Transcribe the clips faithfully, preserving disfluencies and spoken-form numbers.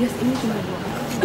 Yes, ini cuma dua.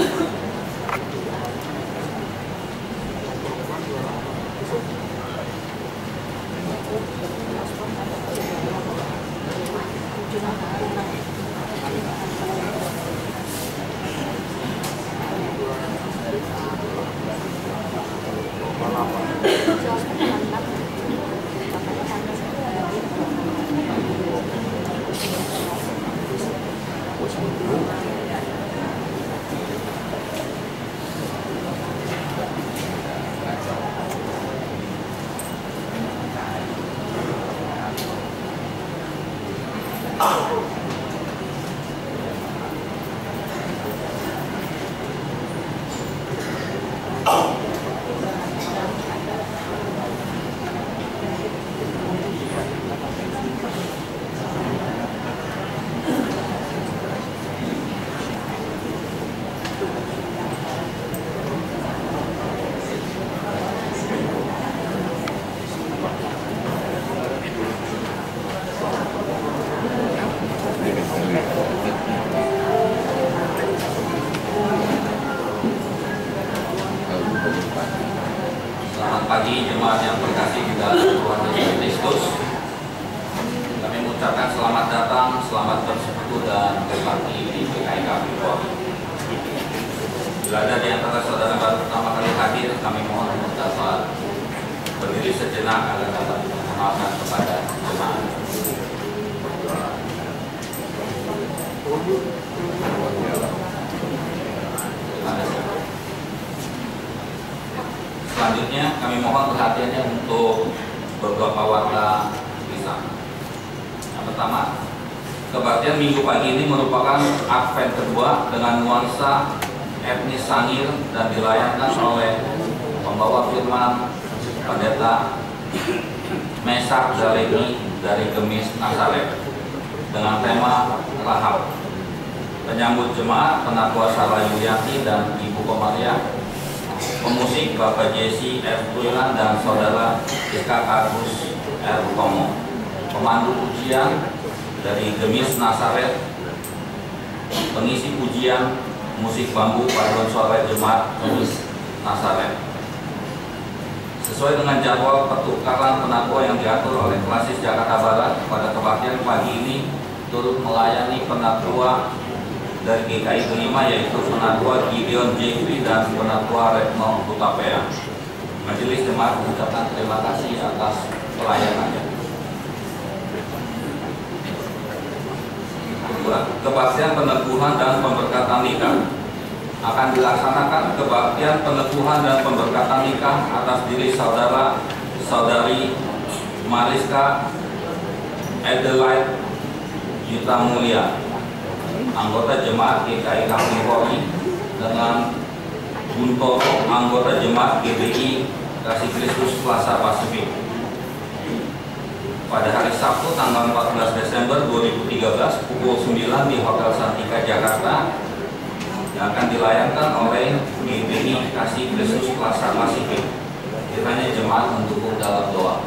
Selamat pagi jemaat yang terkasih di dalam Tuhan Yesus Kristus. Kami mengucapkan selamat datang, selamat bersekutu dan berbakti di G K I kami. Bila ada di antara saudara baru pertama kali hadir, kami mohon untuk dapat berdiri sejenak agar dapat diperkenalkan kepada jemaat. Terima kasih. Selanjutnya kami mohon perhatiannya untuk beberapa warta lisan. Yang pertama, kebaktian minggu pagi ini merupakan Advent kedua dengan nuansa etnis Sangir dan dilayangkan oleh pembawa firman Pendeta Mesak Zalegi dari Gemis Nazaret dengan tema Rahab. Penyambut jemaat Penatua Sarah Yulianti dan Ibu Komaria, pemusik Bapak Jesse R. Tuilan dan Saudara Iskak Agus R. Komo, pemandu pujian dari Gemis Nazaret, pengisi pujian musik bambu paduan suara jemaat Gemis Nazaret. Sesuai dengan jadwal pertukaran penatua yang diatur oleh Klasis Jakarta Barat, pada kebaktian pagi ini turut melayani penatua dari G K I kelima, yaitu Penatua Gideon Jeffrey dan Penatua Retno Hutapea. Majelis jemaat mengucapkan terima kasih atas pelayanannya. Kebaktian peneguhan dan pemberkatan nikah akan dilaksanakan. Kebaktian peneguhan dan pemberkatan nikah atas diri saudara saudari Mariska Adelaide Yuta Mulia, anggota jemaat G K I Kapolri, dengan Guntoro, anggota jemaat G B I Kasih Kristus Plaza Pasifik, pada hari Sabtu tanggal empat belas Desember dua ribu tiga belas pukul sembilan di Hotel Santika Jakarta, yang akan dilayangkan oleh G B I Kasih Kristus Plaza Pasifik. Kiranya jemaat mendukung dalam doa.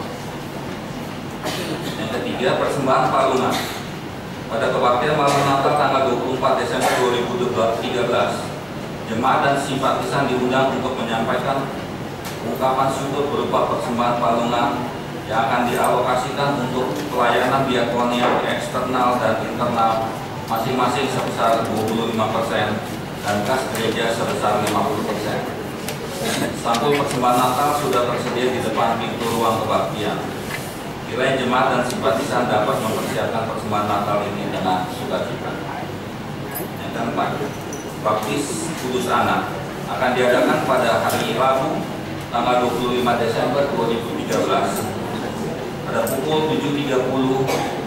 Yang ketiga, persembahan palungan. Pada kebaktian malam Natal tanggal dua puluh empat Desember dua ribu tiga belas, jemaat dan simpatisan diundang untuk menyampaikan ungkapan syukur berupa persembahan palungan yang akan dialokasikan untuk pelayanan diakonia eksternal dan internal masing-masing sebesar dua puluh lima persen dan kas gereja sebesar lima puluh persen. Sampul persembahan Natal sudah tersedia di depan pintu ruang kebaktian. Kiranya jemaat dan simpatisan dapat mempersiapkan persembahan Natal ini dengan sukacita. Yang keempat, baptis kudus anak akan diadakan pada hari Rabu tanggal dua puluh lima Desember dua ribu tiga belas pada pukul tujuh tiga puluh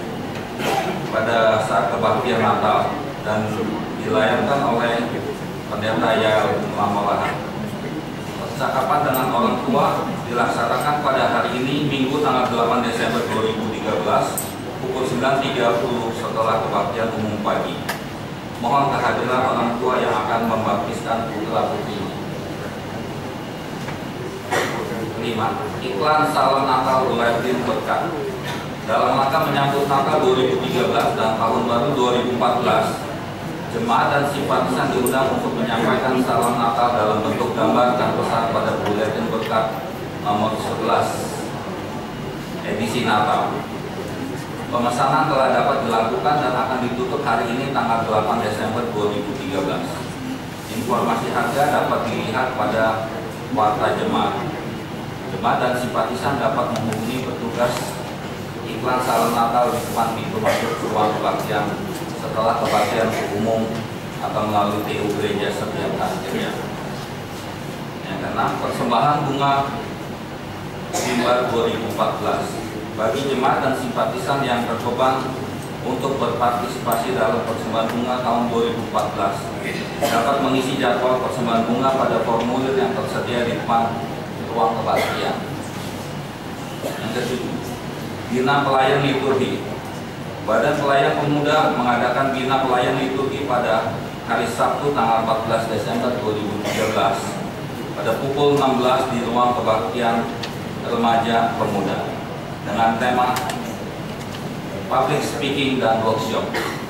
pada saat kebaktian Natal dan dilayangkan oleh Pendeta Yael Lamolahan. Percakapan dengan orang tua dilaksanakan pada hari ini Minggu tanggal delapan Desember dua ribu tiga belas pukul sembilan tiga puluh setelah kebaktian umum pagi. Mohon kehadiran orang tua yang akan membaptiskan putra putrinya. Lima, iklan salam Natal Buletin Berkat. Dalam rangka menyambut Natal dua ribu tiga belas dan Tahun Baru dua ribu empat belas, Jemaat dan simpatisan diundang untuk menyampaikan salam Natal dalam bentuk gambar dan pesan pada buletin berkat nomor sebelas edisi Natal. Pemesanan telah dapat dilakukan dan akan ditutup hari ini tanggal delapan Desember dua ribu tiga belas. Informasi harga dapat dilihat pada warta jemaat. Jemaat dan simpatisan dapat menghubungi petugas iklan salam Natal di depan pintu masuk ruang kebaktian setelah kebaktian umum atau melalui T U gereja setiap akhirnya. Yang keenam, persembahan bunga Mimbar dua ribu empat belas bagi jemaat dan simpatisan yang berkorban untuk berpartisipasi dalam persembahan bunga tahun dua ribu empat belas dapat mengisi jadwal persembahan bunga pada formulir yang tersedia di depan ruang kebaktian. Yang ketujuh, Bina Pelayan Liturgi. Badan Pelayan Pemuda mengadakan Bina Pelayan Liturgi pada hari Sabtu tanggal empat belas Desember dua ribu tiga belas pada pukul enam belas di ruang kebaktian remaja pemuda dengan tema public speaking dan workshop.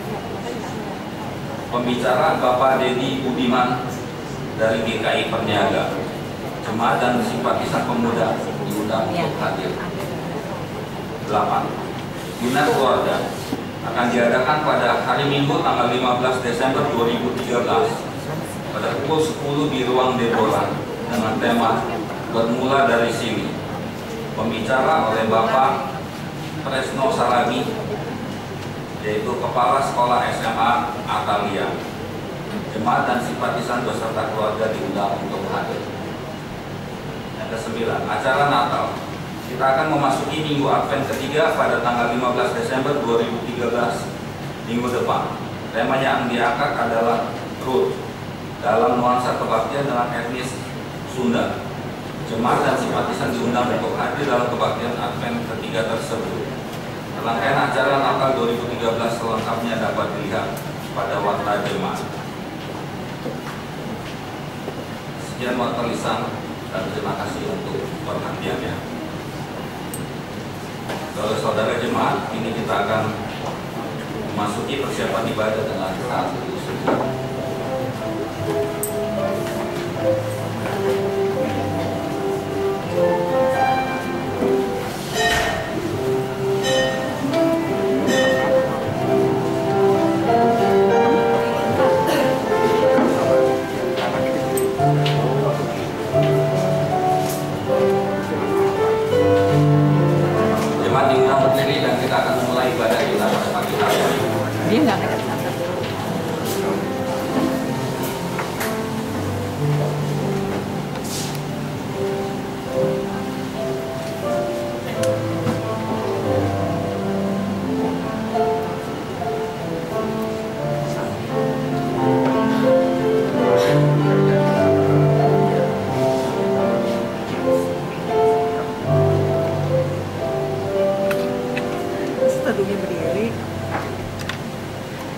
Pembicara Bapak Dedi Budiman dari G K I Perniaga. Jemaat dan simpatisan pemuda diundang untuk hadir. Delapan, Bina Keluarga akan diadakan pada hari Minggu tanggal lima belas Desember dua ribu tiga belas pada pukul sepuluh di ruang Deborah dengan tema Bermula dari Sini. Pembicara oleh Bapak Presno Saragi, yaitu Kepala Sekolah S M A Atalia. Jemaat dan simpatisan beserta keluarga diundang untuk hadir. Yang kesembilan, acara Natal. Kita akan memasuki Minggu Advent ketiga pada tanggal lima belas Desember dua ribu tiga belas, minggu depan. Tema yang diangkat adalah Ruth dalam nuansa kebaktian dengan etnis Sunda. Jemaat dan simpatisan diundang untuk hadir dalam kebaktian Advent ketiga tersebut. Rangkaian acara Natal dua ribu tiga belas selengkapnya dapat dilihat pada warta jemaat. Sekian warta lisan dan terima kasih untuk perhatiannya. Saudara jemaat, ini kita akan memasuki persiapan ibadah dengan saat bersyukur. Dia nggak ngajak sampai. Teduhnya berdiri.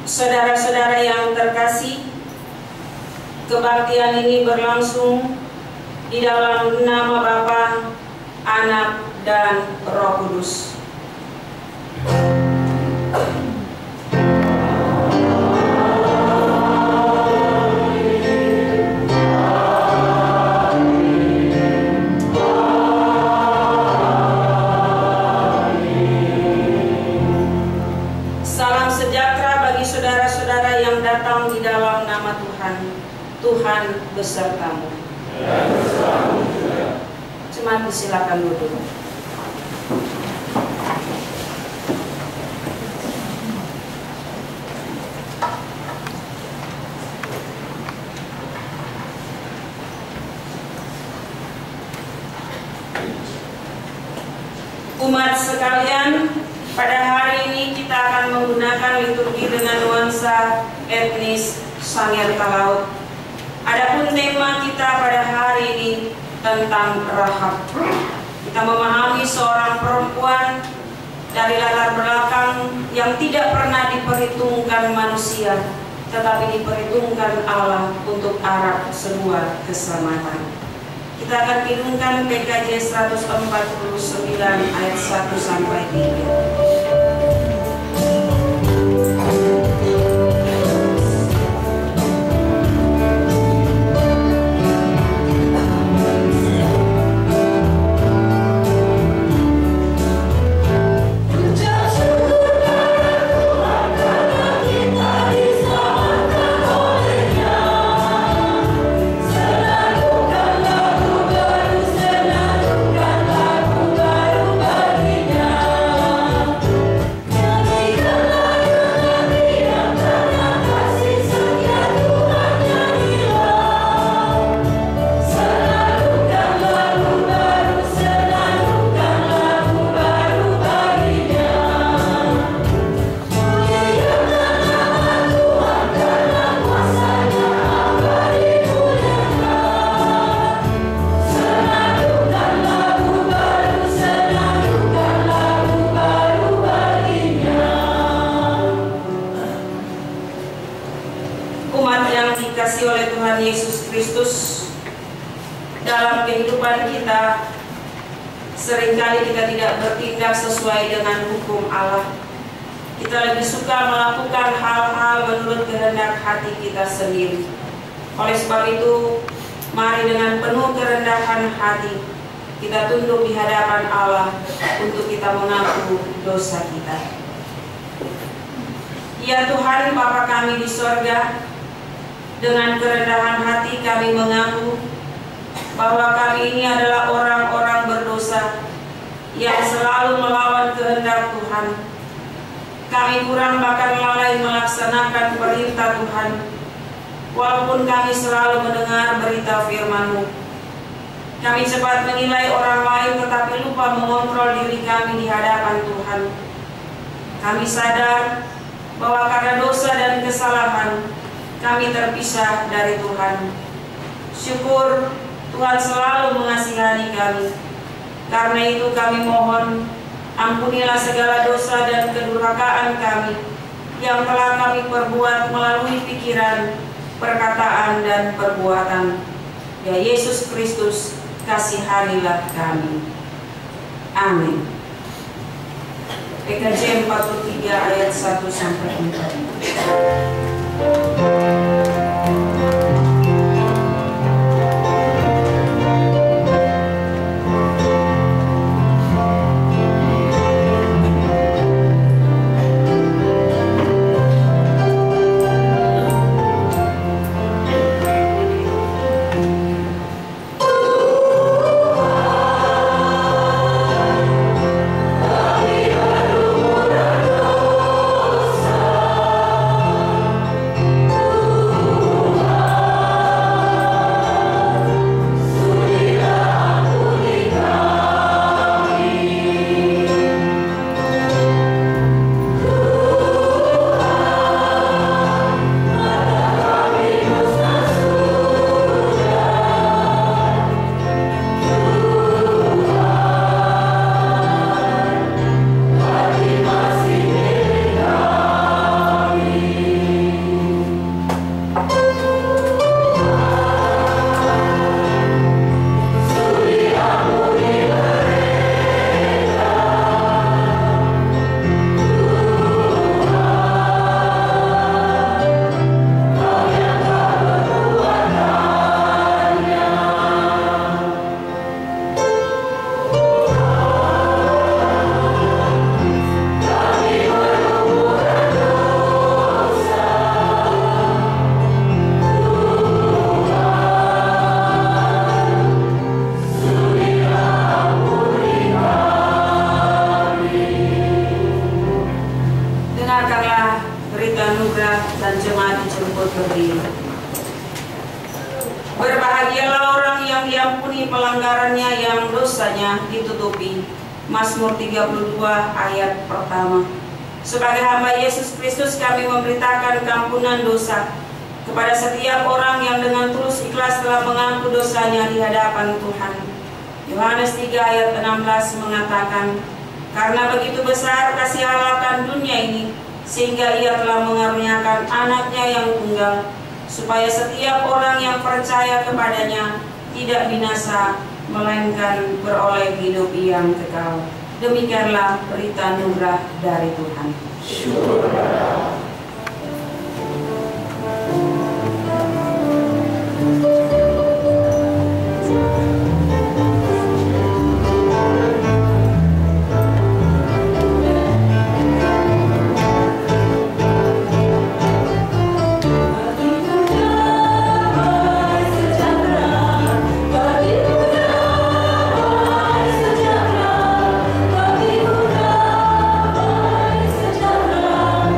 Saudara-saudara yang terkasih, kebaktian ini berlangsung di dalam nama Bapa, Anak, dan Roh Kudus. Salam sejahtera bagi saudara-saudara yang datang di dalam nama Tuhan. Tuhan besertamu. Jemaat silakan duduk. Umat sekalian, pada hari ini kita akan menggunakan liturgi dengan nuansa etnis Sangir Talaut. Adapun tema kita pada hari ini tentang Rahab. Kita memahami seorang perempuan dari latar belakang yang tidak pernah diperhitungkan manusia, tetapi diperhitungkan Allah untuk arah sebuah keselamatan. Kita akan bingungkan P K J seratus empat puluh sembilan ayat satu sampai tiga. Oleh Tuhan Yesus Kristus, dalam kehidupan kita seringkali kita tidak bertindak sesuai dengan hukum Allah. Kita lebih suka melakukan hal-hal menurut kehendak hati kita sendiri. Oleh sebab itu, mari dengan penuh kerendahan hati kita tunduk di hadapan Allah untuk kita mengaku dosa kita. Ya Tuhan, Bapa kami di sorga, dengan kerendahan hati kami mengaku bahwa kami ini adalah orang-orang berdosa yang selalu melawan kehendak Tuhan. Kami kurang bahkan lalai melaksanakan perintah Tuhan, walaupun kami selalu mendengar berita firman-Mu. Kami cepat menilai orang lain tetapi lupa mengontrol diri kami di hadapan Tuhan. Kami sadar bahwa karena dosa dan kesalahan kami terpisah dari Tuhan. Syukur Tuhan selalu mengasihani kami. Karena itu kami mohon, ampunilah segala dosa dan kedurhakaan kami yang telah kami perbuat melalui pikiran, perkataan, dan perbuatan. Ya Yesus Kristus, kasihanilah kami. Amin. P K J empat puluh tiga ayat satu sampai empat. Amin. Demikianlah berita anugerah dan jemaat dijemput berdiri. Berbahagialah orang yang diampuni pelanggarannya, yang dosanya ditutupi. Mazmur tiga puluh dua ayat pertama. Sebagai hamba Yesus Kristus, kami memberitakan keampunan dosa kepada setiap orang yang dengan tulus ikhlas telah mengaku dosanya di hadapan Tuhan. Yohanes tiga ayat enam belas mengatakan, karena begitu besar kasih Allah akan dunia ini, sehingga ia telah mengaruniakan anaknya yang tunggal, supaya setiap orang yang percaya kepadanya tidak binasa, melainkan beroleh hidup yang kekal. Demikianlah berita anugerah dari Tuhan. Syukur. Sejahtera,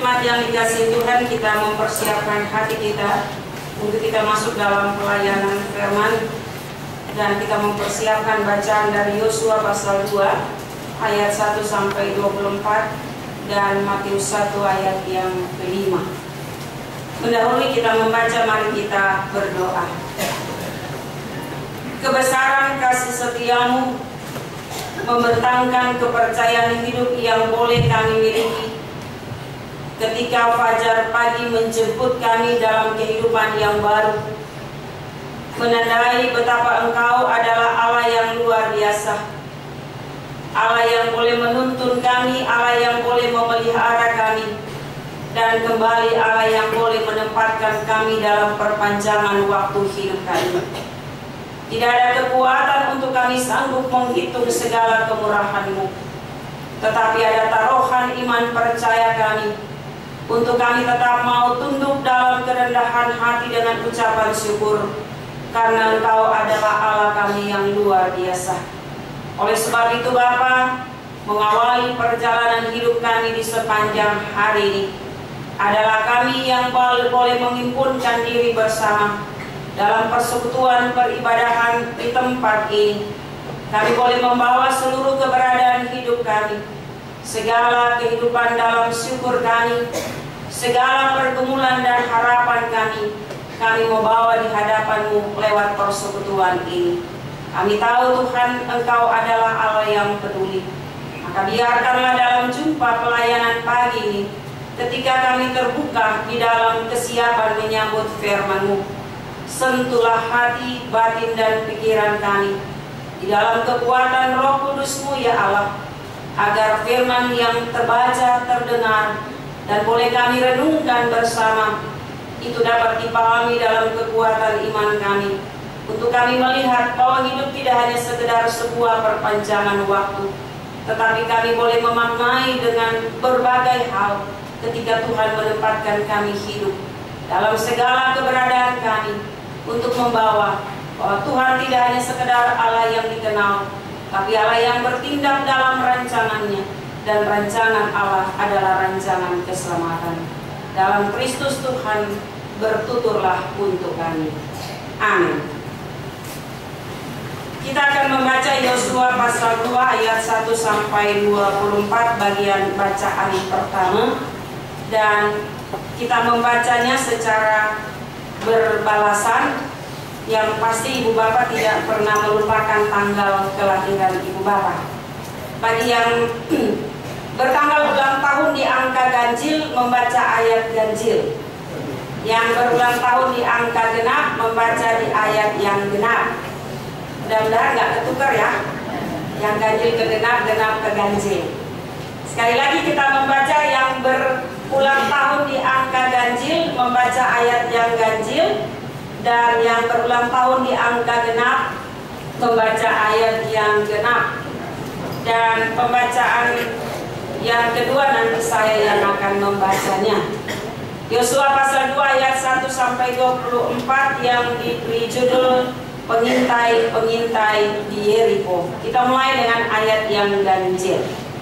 jemaat yang dikasihi Tuhan, kita mempersiapkan hati kita untuk kita masuk dalam pelayanan firman, dan kita mempersiapkan bacaan dari Yosua pasal dua ayat satu sampai dua puluh empat dan Matius satu ayat yang kelima. Mendahului kita membaca, mari kita berdoa. Kebesaran kasih setiamu membentangkan kepercayaan hidup yang boleh kami miliki ketika fajar pagi menjemput kami dalam kehidupan yang baru, menandai betapa Engkau adalah Allah yang luar biasa, Allah yang boleh menuntun kami, Allah yang boleh memelihara kami, dan kembali Allah yang boleh menempatkan kami dalam perpanjangan waktu hidup kami. Tidak ada kekuatan untuk kami sanggup menghitung segala kemurahan-Mu, tetapi ada taruhan iman percaya kami untuk kami tetap mau tunduk dalam kerendahan hati dengan ucapan syukur, karena Engkau adalah Allah kami yang luar biasa. Oleh sebab itu Bapa, mengawali perjalanan hidup kami di sepanjang hari ini adalah kami yang boleh menghimpunkan diri bersama dalam persekutuan peribadahan di tempat ini. Kami boleh membawa seluruh keberadaan hidup kami, segala kehidupan dalam syukur kami, segala pergumulan dan harapan kami, kami membawa di hadapan-Mu lewat persekutuan ini. Kami tahu Tuhan, Engkau adalah Allah yang peduli. Maka biarkanlah dalam jumpa pelayanan pagi ini, ketika kami terbuka di dalam kesiapan menyambut firman-Mu, sentuhlah hati, batin, dan pikiran kami di dalam kekuatan Roh Kudus-Mu ya Allah, agar firman yang terbaca, terdengar, dan boleh kami renungkan bersama itu dapat dipahami dalam kekuatan iman kami, untuk kami melihat bahwa hidup tidak hanya sekedar sebuah perpanjangan waktu, tetapi kami boleh memaknai dengan berbagai hal ketika Tuhan menempatkan kami hidup dalam segala keberadaan kami, untuk membawa bahwa Tuhan tidak hanya sekedar Allah yang dikenal, tapi Allah yang bertindak dalam rancangannya, dan rancangan Allah adalah rancangan keselamatan. Dalam Kristus Tuhan bertuturlah untuk kami. Amin. Kita akan membaca Yosua pasal dua ayat satu sampai dua puluh empat bagian bacaan pertama, dan kita membacanya secara berbalasan. Yang pasti ibu bapak tidak pernah melupakan tanggal kelahiran ibu bapak. Bagi yang bertanggal ulang tahun di angka ganjil membaca ayat ganjil, yang berulang tahun di angka genap membaca di ayat yang genap. Mudah-mudahan nggak ketukar ya, yang ganjil ke genap, genap ke ganjil. Sekali lagi kita membaca yang berulang tahun di angka ganjil membaca ayat yang ganjil, dan yang berulang tahun di angka genap membaca ayat yang genap. Dan pembacaan yang kedua nanti saya yang akan membacanya. Yosua pasal dua ayat satu sampai dua puluh empat yang diberi judul pengintai-pengintai di Yeriko. Kita mulai dengan ayat yang ganjil.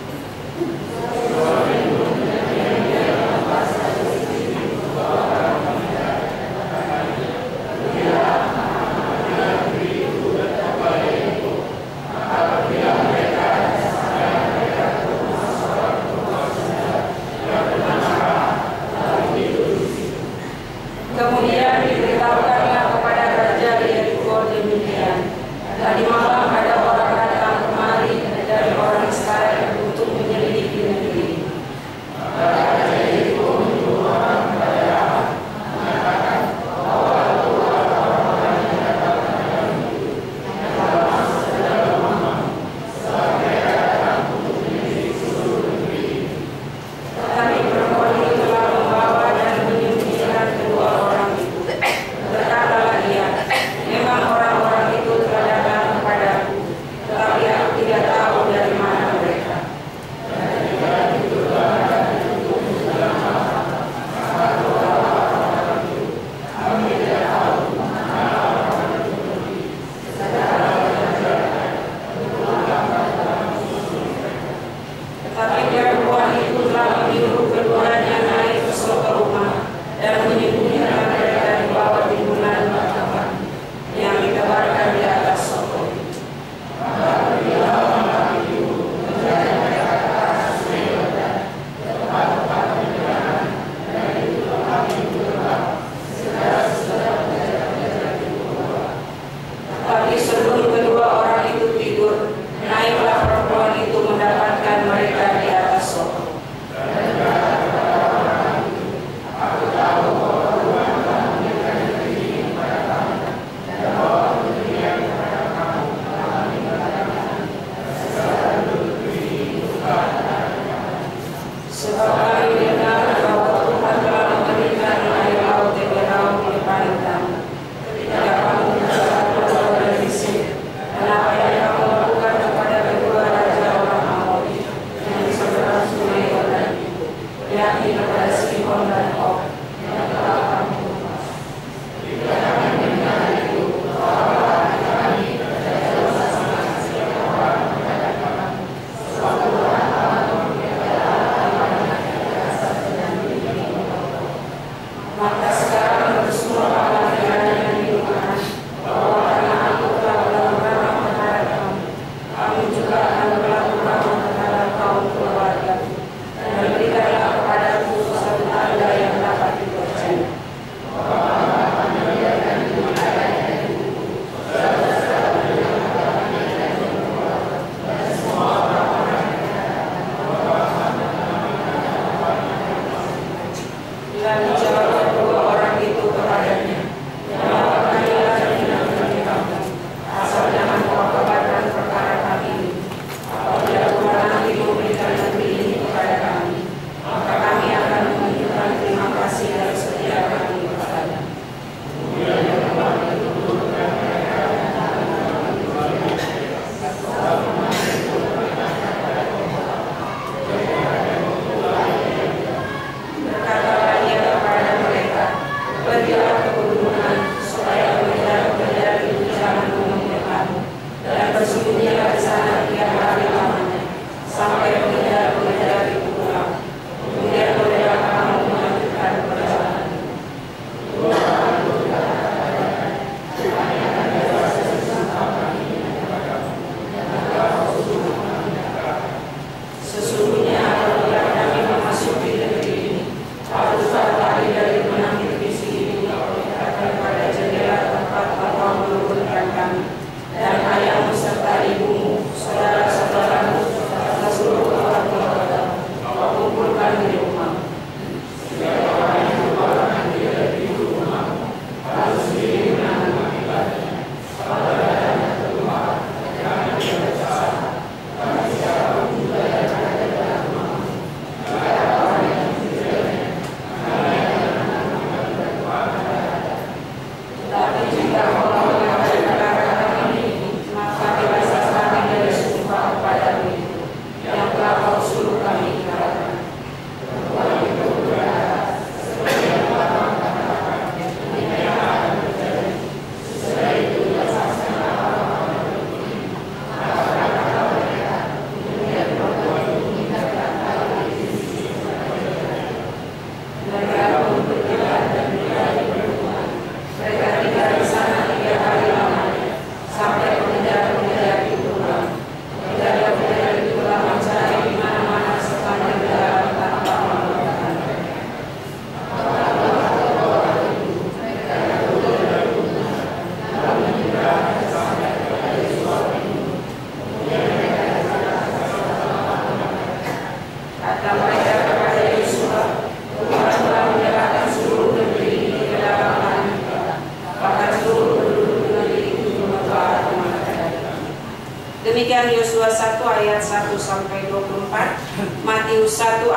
Kemudian diberitahukanlah kepada raja Yeriko demikian, tadi malam ada orang datang kemari dari orang Israel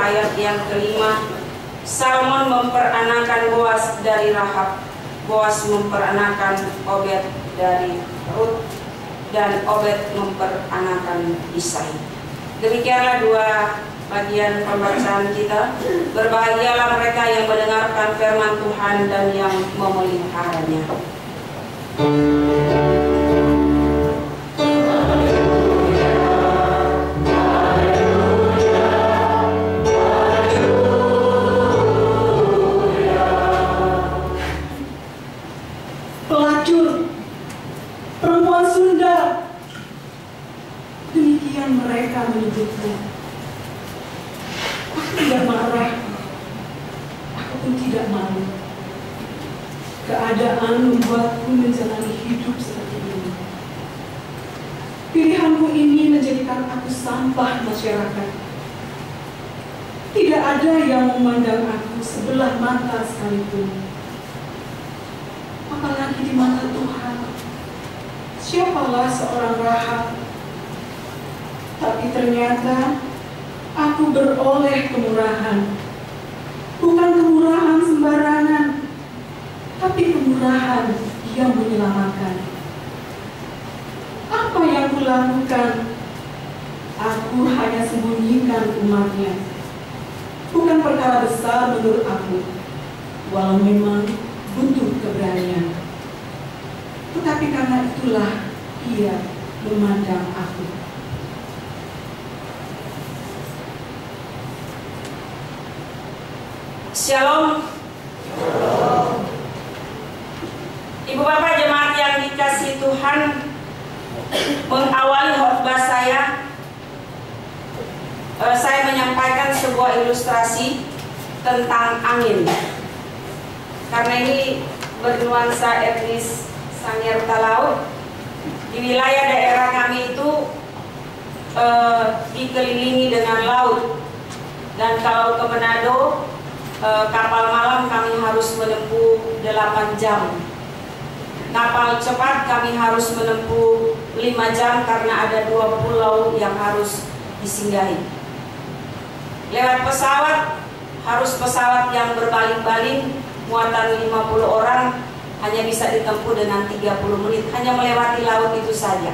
ayat yang kelima, Salmon memperanakan Boas dari Rahab, Boas memperanakan Obed dari Rut, dan Obed memperanakan Isai. Demikianlah dua bagian pembacaan kita. Berbahagialah mereka yang mendengarkan firman Tuhan dan yang memeliharanya. Pelacur, perempuan Sunda, demikian mereka menyebutnya. Aku tidak marah, aku pun tidak malu. Keadaan membuatku menjalani hidup seperti ini. Pilihanku ini menjadikan aku sampah masyarakat. Tidak ada yang memandang aku sebelah mata sekalipun. Apalagi di mata Tuhan, siapalah seorang Rahab? Tapi ternyata aku beroleh kemurahan. Bukan kemurahan sembarangan, tapi kemurahan yang menyelamatkan. Apa yang kulakukan? Aku hanya sembunyikan umatnya. Bukan perkara besar menurut aku, walau memang butuh keberanian. Tetapi karena itulah ia memandang aku. Shalom. Ibu bapak jemaat yang dikasihi Tuhan, mengawali khotbah saya, eh, saya menyampaikan sebuah ilustrasi tentang angin. Karena ini bernuansa etnis Sangir Talaut. Di wilayah daerah kami itu eh, dikelilingi dengan laut. Dan kalau ke Manado, eh, kapal malam kami harus menempuh delapan jam. Kapal cepat kami harus menempuh lima jam karena ada dua pulau yang harus disinggahi. Lewat pesawat, harus pesawat yang berbaling-baling, muatan lima puluh orang, hanya bisa ditempuh dengan tiga puluh menit, hanya melewati laut itu saja.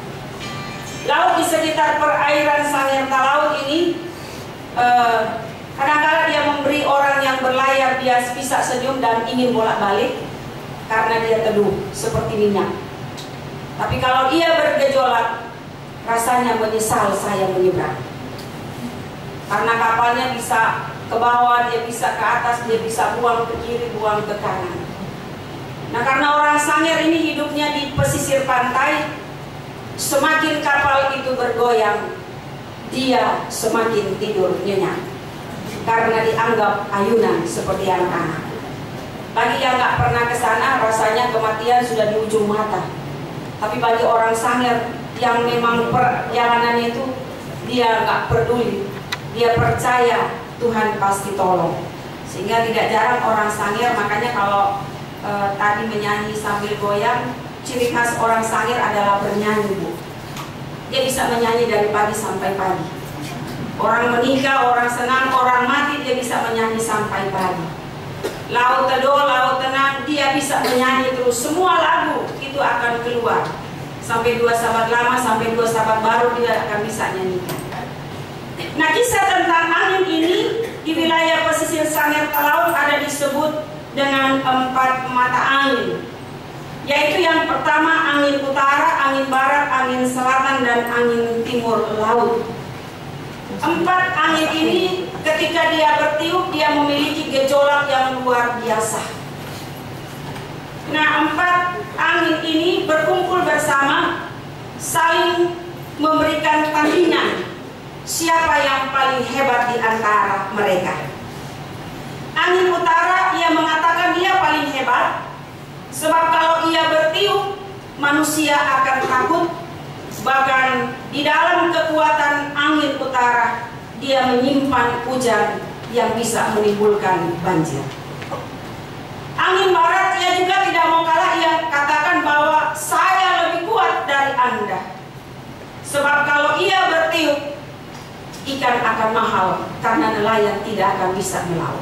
Laut di sekitar perairan Sangir Talaut ini eh, kadang-kadang dia memberi orang yang berlayar, dia bisa senyum dan ingin bolak-balik karena dia teduh seperti minyak. Tapi kalau ia bergejolak, rasanya menyesal saya menyeberang. Karena kapalnya bisa ke bawah, dia bisa ke atas, dia bisa buang ke kiri, buang ke kanan. Nah, karena orang Sangir ini hidupnya di pesisir pantai, semakin kapal itu bergoyang, dia semakin tidur nyenyak. Karena dianggap ayunan seperti anak-anak. Bagi yang nggak pernah ke sana, rasanya kematian sudah di ujung mata. Tapi bagi orang Sangir yang memang perjalanannya itu, dia nggak peduli, dia percaya Tuhan pasti tolong. Sehingga tidak jarang orang Sangir, makanya kalau e, tadi menyanyi sambil goyang, ciri khas orang Sangir adalah bernyanyi, Bu. Dia bisa menyanyi dari pagi sampai pagi. Orang menikah, orang senang, orang mati, dia bisa menyanyi sampai pagi. Laut teduh, laut tenang, dia bisa menyanyi terus. Semua lagu itu akan keluar. Sampai dua sahabat lama, sampai dua sahabat baru, dia akan bisa nyanyikan. Nah, kisah tentang angin ini di wilayah pesisir Sangir Talaut ada disebut dengan empat mata angin, yaitu yang pertama angin utara, angin barat, angin selatan, dan angin timur laut. Empat angin ini ketika dia bertiup, dia memiliki gejolak yang luar biasa. Nah, empat angin ini berkumpul bersama, saling memberikan tandingan siapa yang paling hebat di antara mereka. Angin utara, ia mengatakan dia paling hebat, sebab kalau ia bertiup, manusia akan takut. Bahkan di dalam kekuatan angin utara, dia menyimpan hujan yang bisa menimbulkan banjir. Angin barat, ia juga tidak mau kalah, ia katakan bahwa saya lebih kuat dari Anda. Sebab kalau ia bertiup, ikan akan mahal karena nelayan tidak akan bisa melaut.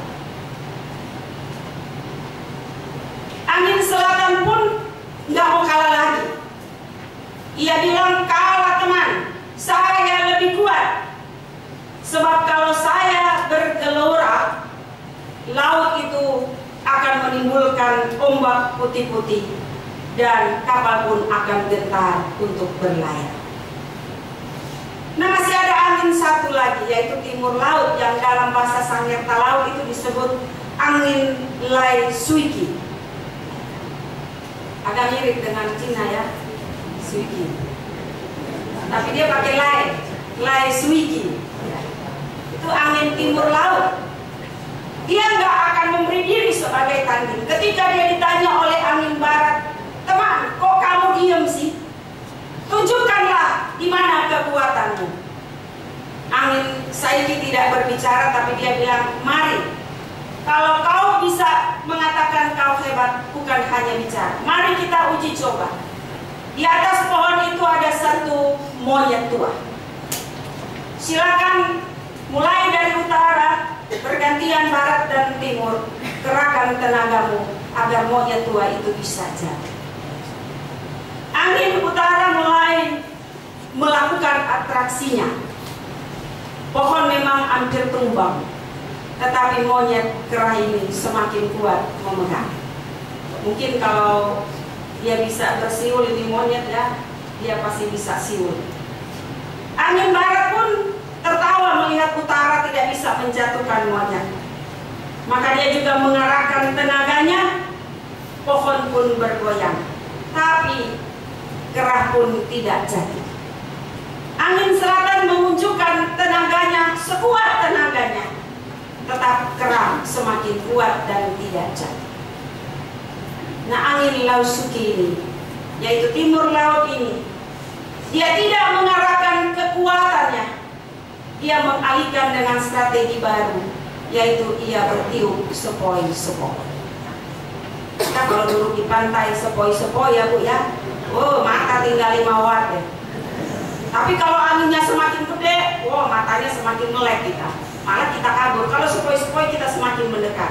Angin selatan pun nggak mau kalah lagi. Ia bilang, kalah teman, saya lebih kuat. Sebab kalau saya bergelora, laut itu akan menimbulkan ombak putih-putih dan kapal pun akan gentar untuk berlayar. Nah, masih ada angin satu lagi, yaitu timur laut, yang dalam bahasa Sangirta Laut itu disebut angin Lai Suiki. Agak mirip dengan Cina ya, Suiki. Tapi dia pakai Lai, Lai Suiki. Itu angin timur laut. Dia nggak akan memberi diri sebagai tanding. Ketika dia ditanya oleh angin barat, teman, kok kamu diam sih? Tunjukkanlah di mana kekuatanmu. Angin Saiki tidak berbicara, tapi dia bilang, mari. Kalau kau bisa mengatakan kau hebat, bukan hanya bicara. Mari kita uji coba. Di atas pohon itu ada satu monyet tua. Silakan mulai dari utara, bergantian barat dan timur, kerahkan tenagamu agar monyet tua itu bisa jadi. Angin utara mulai melakukan atraksinya. Pohon memang hampir tumbang, tetapi monyet kerah ini semakin kuat memegang. Mungkin kalau dia bisa bersiul ini monyet ya, dia pasti bisa siul. Angin barat pun tertawa melihat utara tidak bisa menjatuhkan monyet. Maka dia juga mengarahkan tenaganya, pohon pun bergoyang. Tapi kerah pun tidak jadi. Angin selatan menunjukkan tenaganya sekuat tenaganya, tetap kerah semakin kuat dan tidak jadi. Nah, angin Lai Suiki ini, yaitu timur laut ini, dia tidak mengarahkan kekuatannya. Dia mengalihkan dengan strategi baru, yaitu ia bertiup sepoi-sepoi. Kita kalau duduk di pantai sepoi-sepoi ya Bu ya, oh mata tinggal lima watt ya. Tapi kalau anginnya semakin gede, wow matanya semakin melek kita. Malah kita kabur. Kalau sepoi-sepoi kita semakin mendekat.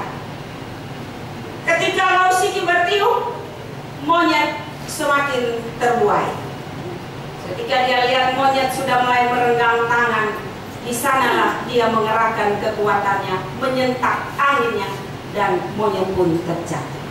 Ketika Lai Suiki bertiup, monyet semakin terbuai. Ketika dia lihat monyet sudah mulai merenggang tangan, di sanalah dia mengerahkan kekuatannya, menyentak anginnya, dan monyet pun terjatuh.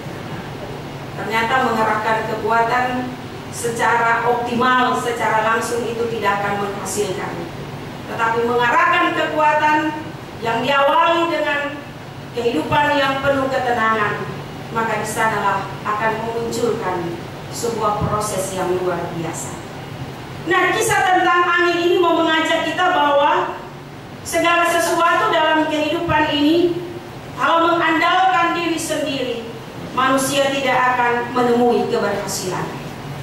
Ternyata mengerahkan kekuatan secara optimal, secara langsung itu tidak akan menghasilkan. Tetapi mengarahkan kekuatan yang diawali dengan kehidupan yang penuh ketenangan, maka di sanalah akan memunculkan sebuah proses yang luar biasa. Nah, kisah tentang angin ini mau mengajak kita bahwa segala sesuatu dalam kehidupan ini, kalau mengandalkan diri sendiri, manusia tidak akan menemui keberhasilan.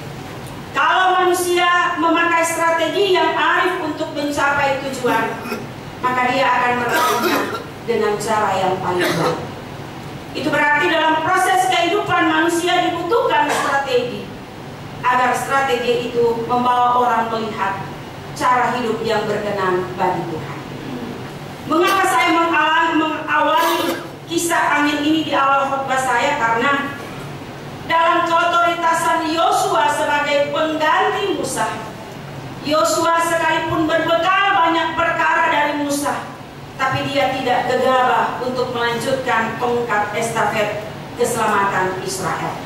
Kalau manusia memakai strategi yang arif untuk mencapai tujuan, maka dia akan melakukannya dengan cara yang paling baik. Itu berarti dalam proses kehidupan manusia dibutuhkan strategi, agar strategi itu membawa orang melihat cara hidup yang berkenan bagi Tuhan. Mengapa saya mengawali kisah angin ini di awal khotbah saya? Karena dalam keotoritasan Yosua sebagai pengganti Musa, Yosua sekalipun berbekal banyak perkara dari Musa, tapi dia tidak gegabah untuk melanjutkan tongkat estafet keselamatan Israel.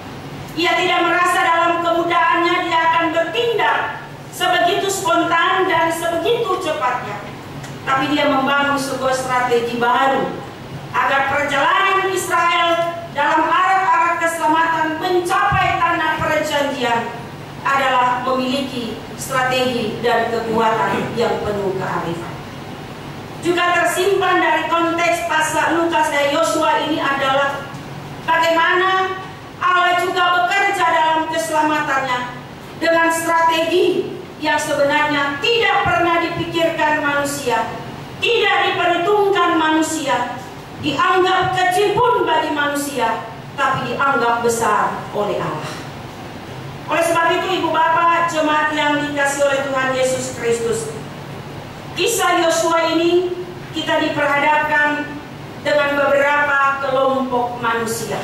Ia tidak merasa dalam kemudahannya dia akan bertindak sebegitu spontan dan sebegitu cepatnya, tapi dia membangun sebuah strategi baru agar perjalanan Israel dalam arah-arah keselamatan mencapai tanah perjanjian adalah memiliki strategi dan kekuatan yang penuh kearifan. Juga tersimpan dari konteks pasal Lukas dan Yosua ini adalah bagaimana Allah juga bekerja dalam keselamatannya dengan strategi yang sebenarnya tidak pernah dipikirkan manusia, tidak diperhitungkan manusia, dianggap kecil pun bagi manusia, tapi dianggap besar oleh Allah. Oleh sebab itu, Ibu Bapak, jemaat yang dikasihi oleh Tuhan Yesus Kristus, kisah Yosua ini kita diperhadapkan dengan beberapa kelompok manusia.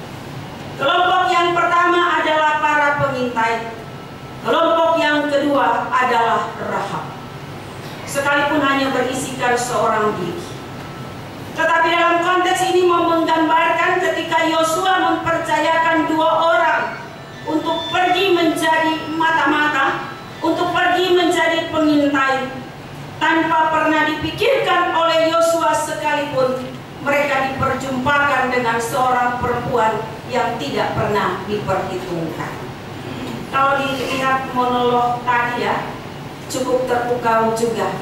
Kelompok yang pertama adalah para pengintai. Kelompok yang kedua adalah Rahab. Sekalipun hanya berisikan seorang diri. Tetapi dalam konteks ini mau menggambarkan ketika Yosua mempercayakan dua orang untuk pergi menjadi mata-mata, untuk pergi menjadi pengintai, tanpa pernah dipikirkan oleh Yosua sekalipun mereka diperjumpakan dengan seorang perempuan yang tidak pernah diperhitungkan. Kalau dilihat monolog tadi ya, cukup terpukau juga.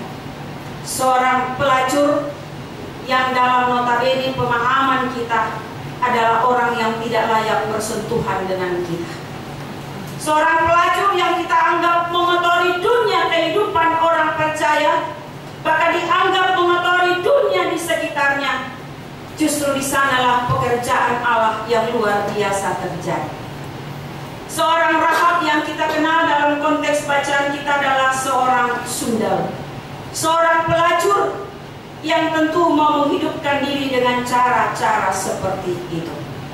Seorang pelacur yang dalam notabene pemahaman kita adalah orang yang tidak layak bersentuhan dengan kita. Seorang pelacur yang kita anggap mengotori dunia kehidupan orang percaya, bahkan dianggap mengotori dunia di sekitarnya. Justru di sanalah pekerjaan Allah yang luar biasa terjadi. Seorang Rahab yang kita kenal dalam konteks bacaan kita adalah seorang sundal, seorang pelacur yang tentu mau menghidupkan diri dengan cara-cara seperti itu.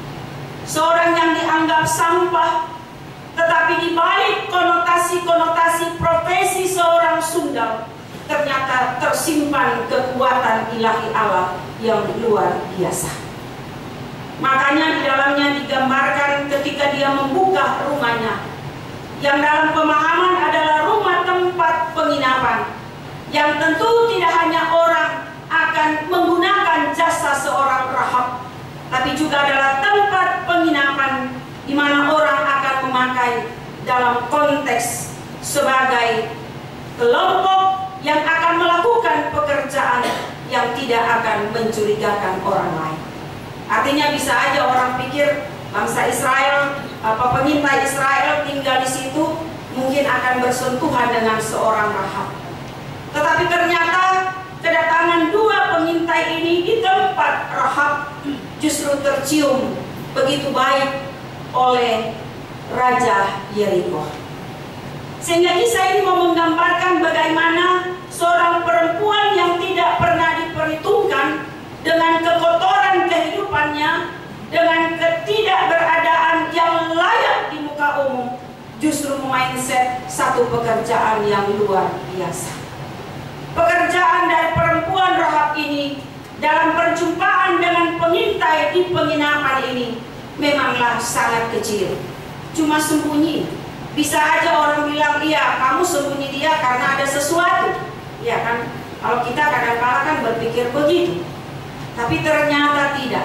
Seorang yang dianggap sampah, tetapi di balik konotasi-konotasi profesi seorang sundal ternyata tersimpan kekuatan ilahi Allah yang luar biasa. Makanya di dalamnya digambarkan ketika dia membuka rumahnya, yang dalam pemahaman adalah rumah tempat penginapan, yang tentu tidak hanya orang akan menggunakan jasa seorang Rahab, tapi juga adalah tempat penginapan di mana orang akan memakai dalam konteks sebagai kelompok yang akan melakukan pekerjaan yang tidak akan mencurigakan orang lain. Artinya bisa aja orang pikir bangsa Israel, apa pengintai Israel tinggal di situ mungkin akan bersentuhan dengan seorang Rahab. Tetapi ternyata kedatangan dua pengintai ini di tempat Rahab justru tercium begitu baik oleh Raja Yeriko. Sehingga kisah ini mau menggambarkan bagaimana seorang perempuan yang tidak pernah diperhitungkan dengan kekotoran kehidupannya, dengan ketidakberadaan yang layak di muka umum, justru memindset satu pekerjaan yang luar biasa. Pekerjaan dari perempuan Rahab ini dalam perjumpaan dengan pengintai di penginapan ini memanglah sangat kecil, cuma sembunyi. Bisa aja orang bilang, iya kamu sembunyi dia karena ada sesuatu, ya kan? Kalau kita kadang-kadang kan berpikir begitu. Tapi ternyata tidak.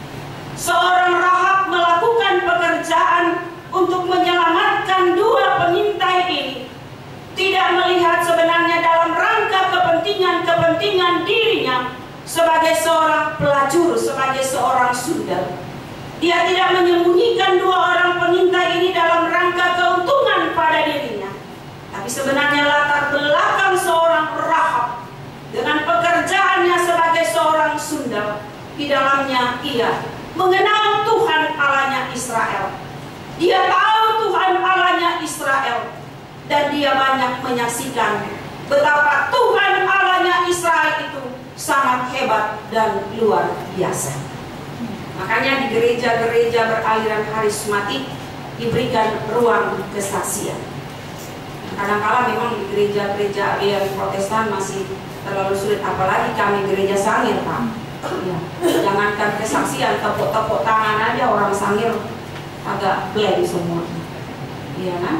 Seorang Rahab melakukan pekerjaan untuk menyelamatkan dua pengintai ini, tidak melihat sebenarnya dalam rangka kepentingan-kepentingan dirinya sebagai seorang pelacur, sebagai seorang sundal. Dia tidak menyembunyikan dua orang pengintai ini dalam rangka keuntungan pada dirinya, tapi sebenarnya latar belakang seorang Rahab dengan pekerjaannya sebagai seorang sundal, di dalamnya ia mengenal Tuhan Allahnya Israel. Dia tahu Tuhan Allahnya Israel, dan dia banyak menyaksikan betapa Tuhan Allahnya Israel itu sangat hebat dan luar biasa. Makanya di gereja-gereja beraliran karismatik diberikan ruang kesaksian. Kadang-kala memang di gereja-gereja aliran Protestan masih terlalu sulit, apalagi kami gereja Sangir, Pak. Ya, jangankan kesaksian, tepuk-tepuk tangan aja orang Sangir agak blank semua. Iya kan?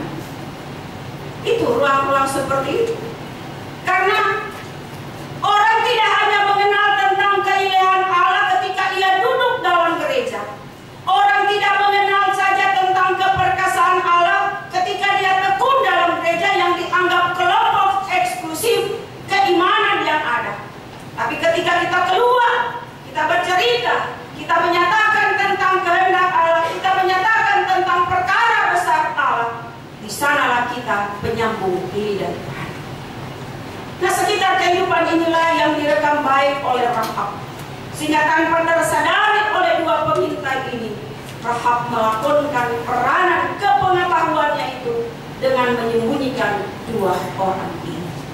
Itu ruang-ruang seperti itu. Karena orang tidak hanya mengenal tentang keilahian Allah ketika ia duduk dalam gereja. Orang tidak mengenal saja tentang keperkasaan Allah ketika dia tekun dalam gereja yang dianggap kelompok eksklusif keimanan yang ada. Tapi ketika kita keluar, kita bercerita, kita menyatakan tentang kehendak Allah, kita menyatakan tentang perkara besar Allah, di sanalah kita penyambung lidah Tuhan. Nah, sekitar kehidupan inilah yang direkam baik oleh Rahab, sehingga tanpa tersadari oleh dua pengintai ini, Rahab melakukan peranan kepengetahuannya itu dengan menyembunyikan dua orang ini.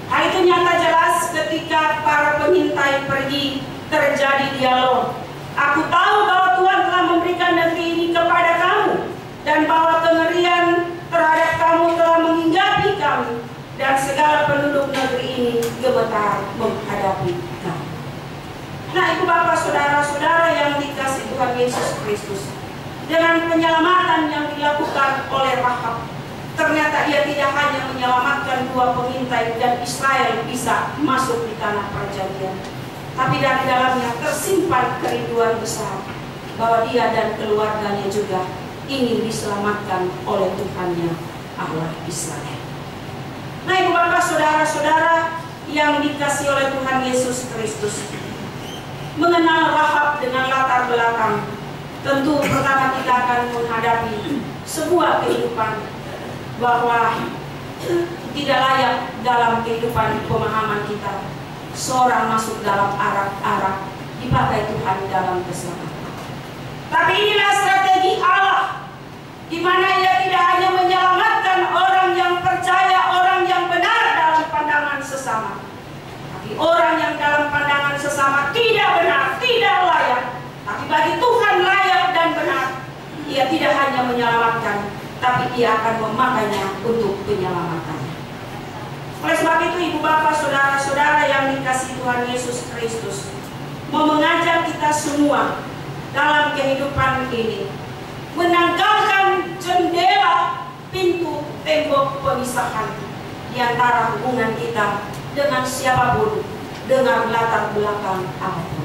Hal itu nyata jelas ketika para pengintai pergi, terjadi dialog. Aku tahu bahwa Tuhan telah memberikan negeri ini kepada kamu, dan bahwa kengerian terhadap kamu telah menghinggapi kami, dan segala penduduk negeri ini gemetar menghadapi kamu. Nah, ibu bapak saudara-saudara yang dikasihi Tuhan Yesus Kristus, dengan penyelamatan yang dilakukan oleh Rahab, ternyata ia tidak hanya menyelamatkan dua pengintai dan Israel bisa masuk di tanah perjanjian, tapi dari dalamnya tersimpan kerinduan besar bahwa dia dan keluarganya juga ingin diselamatkan oleh Tuhannya Allah Israel. Nah, ibu bapak saudara-saudara yang dikasihi oleh Tuhan Yesus Kristus, mengenal Rahab dengan latar belakang, tentu pertama kita akan menghadapi sebuah kehidupan bahwa tidak layak dalam kehidupan pemahaman kita seorang masuk dalam arak-arak dipakai Tuhan dalam keselamatan. Tapi inilah strategi Allah, di mana ia tidak hanya menyelamatkan orang yang percaya, orang yang benar dalam pandangan sesama, tapi orang yang dalam pandangan sesama tidak benar, tidak layak, tapi bagi Tuhan layak dan benar. Ia tidak hanya menyelamatkan, tapi ia akan memakainya untuk penyelamatannya. Oleh sebab itu, ibu bapak saudara-saudara yang dikasihi Tuhan Yesus Kristus, mau mengajak kita semua dalam kehidupan ini menanggalkan jendela, pintu, tembok pemisahan di antara hubungan kita dengan siapapun, dengan latar belakang apapun.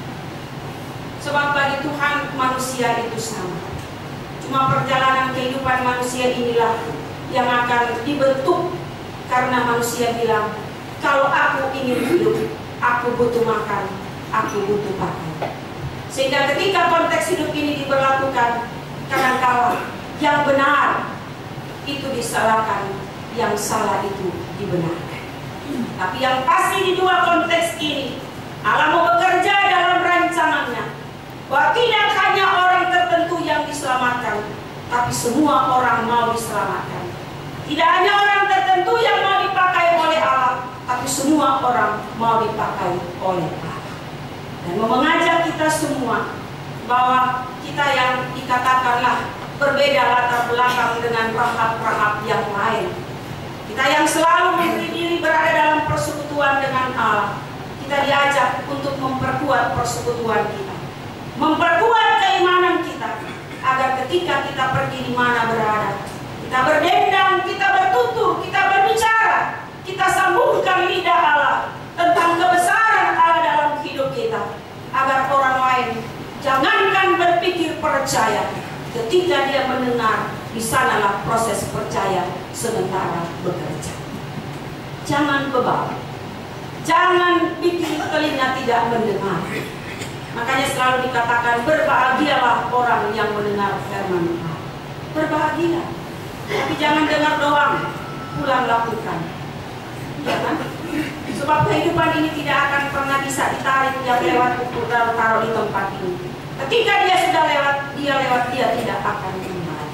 Sebab bagi Tuhan manusia itu sama. Cuma perjalanan kehidupan manusia inilah yang akan dibentuk, karena manusia bilang, kalau aku ingin hidup, aku butuh makan, aku butuh pakai. Sehingga ketika konteks hidup ini diberlakukan, kadang-kala yang benar itu disalahkan, yang salah itu dibenarkan. Tapi yang pasti di dua konteks ini, Allah mau bekerja dalam rancangannya, bahwa tidak hanya orang tertentu yang diselamatkan, tapi semua orang mau diselamatkan. Tidak hanya orang tertentu yang mau dipakai oleh Allah, tapi semua orang mau dipakai oleh Allah. Dan mau mengajak kita semua bahwa kita yang dikatakanlah berbeda latar belakang dengan Rahab-Rahab yang lain, kita yang selalu memberi diri berada dalam persekutuan dengan Allah, kita diajak untuk memperkuat persekutuan kita, memperkuat keimanan kita, agar ketika kita pergi di mana berada, kita berdendang, kita bertutur, kita berbicara, kita sambungkan lidah Allah tentang kebesaran Allah dalam hidup kita, agar orang lain jangankan berpikir percaya, ketika dia mendengar, di sanalah proses percaya sementara bekerja. Jangan bebal, jangan bikin telinga tidak mendengar. Makanya selalu dikatakan, berbahagialah orang yang mendengar firman Allah. Berbahagia, tapi jangan dengar doang, pulang lakukan. Jangan, sebab kehidupan ini tidak akan pernah bisa ditarik yang lewat untuk taruh di tempat ini. Ketika dia sudah lewat, dia lewat, dia tidak akan kembali.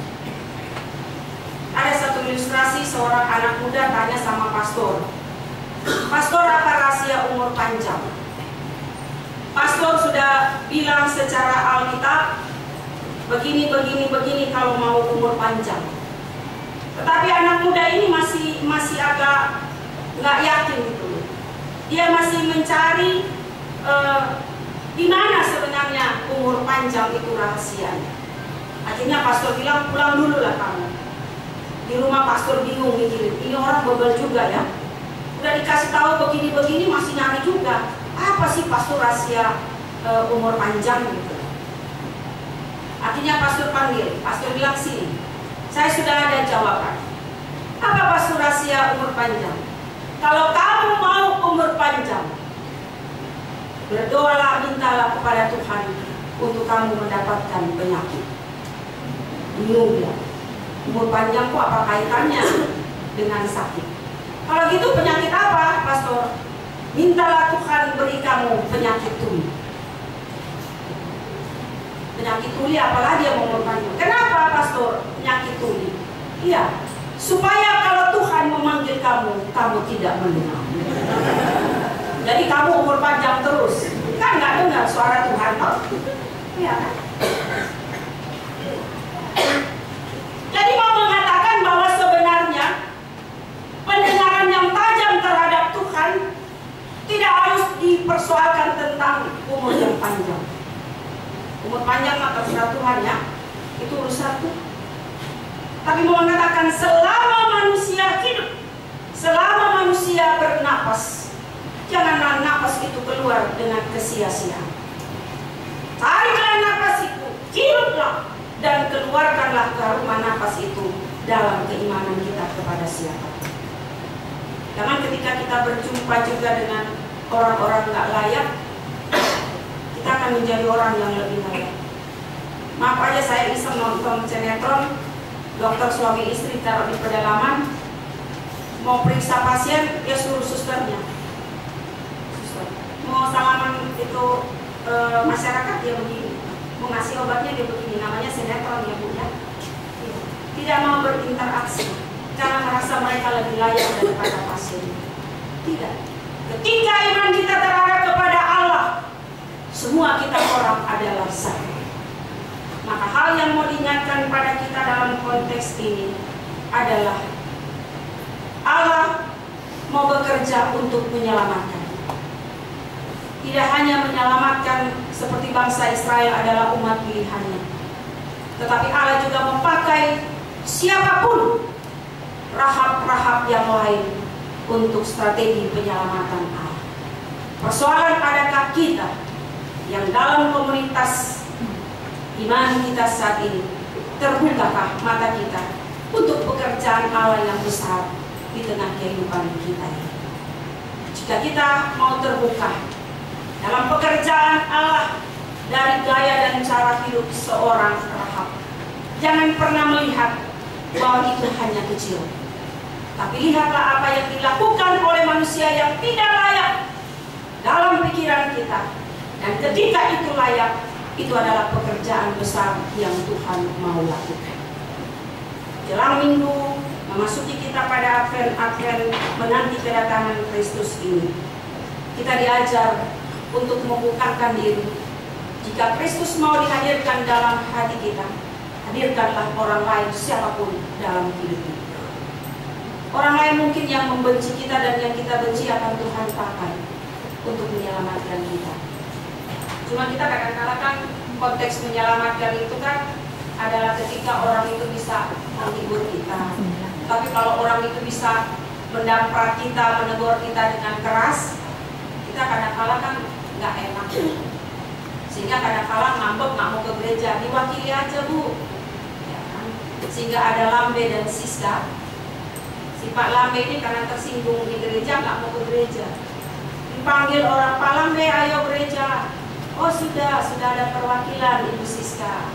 Ada satu ilustrasi, seorang anak muda tanya sama pastor, "Pastor, apa rahasia umur panjang?" Pastor sudah bilang secara Alkitab, begini, begini, begini kalau mau umur panjang. Tetapi anak muda ini masih masih agak nggak yakin gitu. Dia masih mencari eh, di mana sebenarnya umur panjang itu rahasianya. Akhirnya pastor bilang, pulang dulu lah kamu. Di rumah pastor bingung mikirin, ini orang bebel juga ya. Udah dikasih tahu begini-begini masih nyari juga. Apa sih pastor rahasia uh, umur panjang gitu. Akhirnya pastor panggil, pastor bilang, sini, saya sudah ada jawaban. Apa pastor rahasia umur panjang? Kalau kamu mau umur panjang, berdoalah, mintalah kepada Tuhan untuk kamu mendapatkan penyakit. Bingung dia, umur panjang kok apa kaitannya dengan sakit? Kalau gitu penyakit apa, pastor? Mintalah Tuhan beri kamu penyakit tuli. Penyakit tuli apalagi yang umur panjang? Kenapa pastor penyakit tuli? Iya, supaya kalau Tuhan memanggil kamu, kamu tidak mendengar. Jadi kamu umur panjang terus, kan nggak dengar suara Tuhan, toh? Ya kan? Jadi mau mengatakan bahwa sebenarnya pendengaran yang tajam terhadap Tuhan tidak harus dipersoalkan tentang umur yang panjang. Umur panjang mah terserah Tuhan ya, itu urusan Tuhan. Tapi mau mengatakan selama manusia hidup, selama manusia bernapas, janganlah napas itu keluar dengan kesia-siaan. Tariklah napas itu, hiduplah, dan keluarkanlah karuma napas itu dalam keimanan kita kepada siapa. Jangan ketika kita berjumpa juga dengan orang-orang nggak layak, kita akan menjadi orang yang lebih layak. Maaf aja saya iseng nonton sinetron, dokter suami istri taruh di pedalaman, mau periksa pasien, dia suruh susternya. Suster. Mau salaman itu e, masyarakat dia begini, mau ngasih obatnya dia begini, namanya sinetron ya Bu ya. Tidak mau berinteraksi, karena merasa mereka lebih layak daripada pasien. Tidak. Ketika iman kita terarah kepada Allah, semua kita orang adalah satu. Maka hal yang mau diingatkan pada kita dalam konteks ini adalah Allah mau bekerja untuk menyelamatkan. Tidak hanya menyelamatkan seperti bangsa Israel adalah umat pilihannya, tetapi Allah juga memakai siapapun, rahab-rahab yang lain untuk strategi penyelamatan Allah. Persoalan adakah kita yang dalam komunitas iman kita saat ini, terbukakah mata kita untuk pekerjaan Allah yang besar di tengah kehidupan kita ini? Jika kita mau terbuka dalam pekerjaan Allah dari gaya dan cara hidup seorang Rahab, jangan pernah melihat bahwa itu hanya kecil, tapi lihatlah apa yang dilakukan oleh manusia yang tidak layak dalam pikiran kita, dan ketika itu layak, itu adalah pekerjaan besar yang Tuhan mau lakukan. Jelang minggu memasuki kita pada Advent, Advent menanti kedatangan Kristus ini, kita diajar untuk membukakan diri. Jika Kristus mau dihadirkan dalam hati kita, hadirkanlah orang lain siapapun dalam hidup kita. Orang lain mungkin yang membenci kita dan yang kita benci akan Tuhan pakai untuk menyelamatkan kita. Cuma kita kadang-kadang kan konteks menyelamatkan itu kan adalah ketika orang itu bisa menghibur kita. Tapi kalau orang itu bisa mendamprat kita, menegur kita dengan keras, kita kadang-kadang kan nggak enak. Sehingga kadang-kadang ngambek nggak mau ke gereja, diwakili aja Bu. Ya kan? Sehingga ada Lambe dan Siska. Si Pak Lambe ini karena tersinggung di gereja nggak mau ke gereja. Dipanggil orang, Pak Lambe ayo gereja. Oh sudah, sudah ada perwakilan Ibu Siska.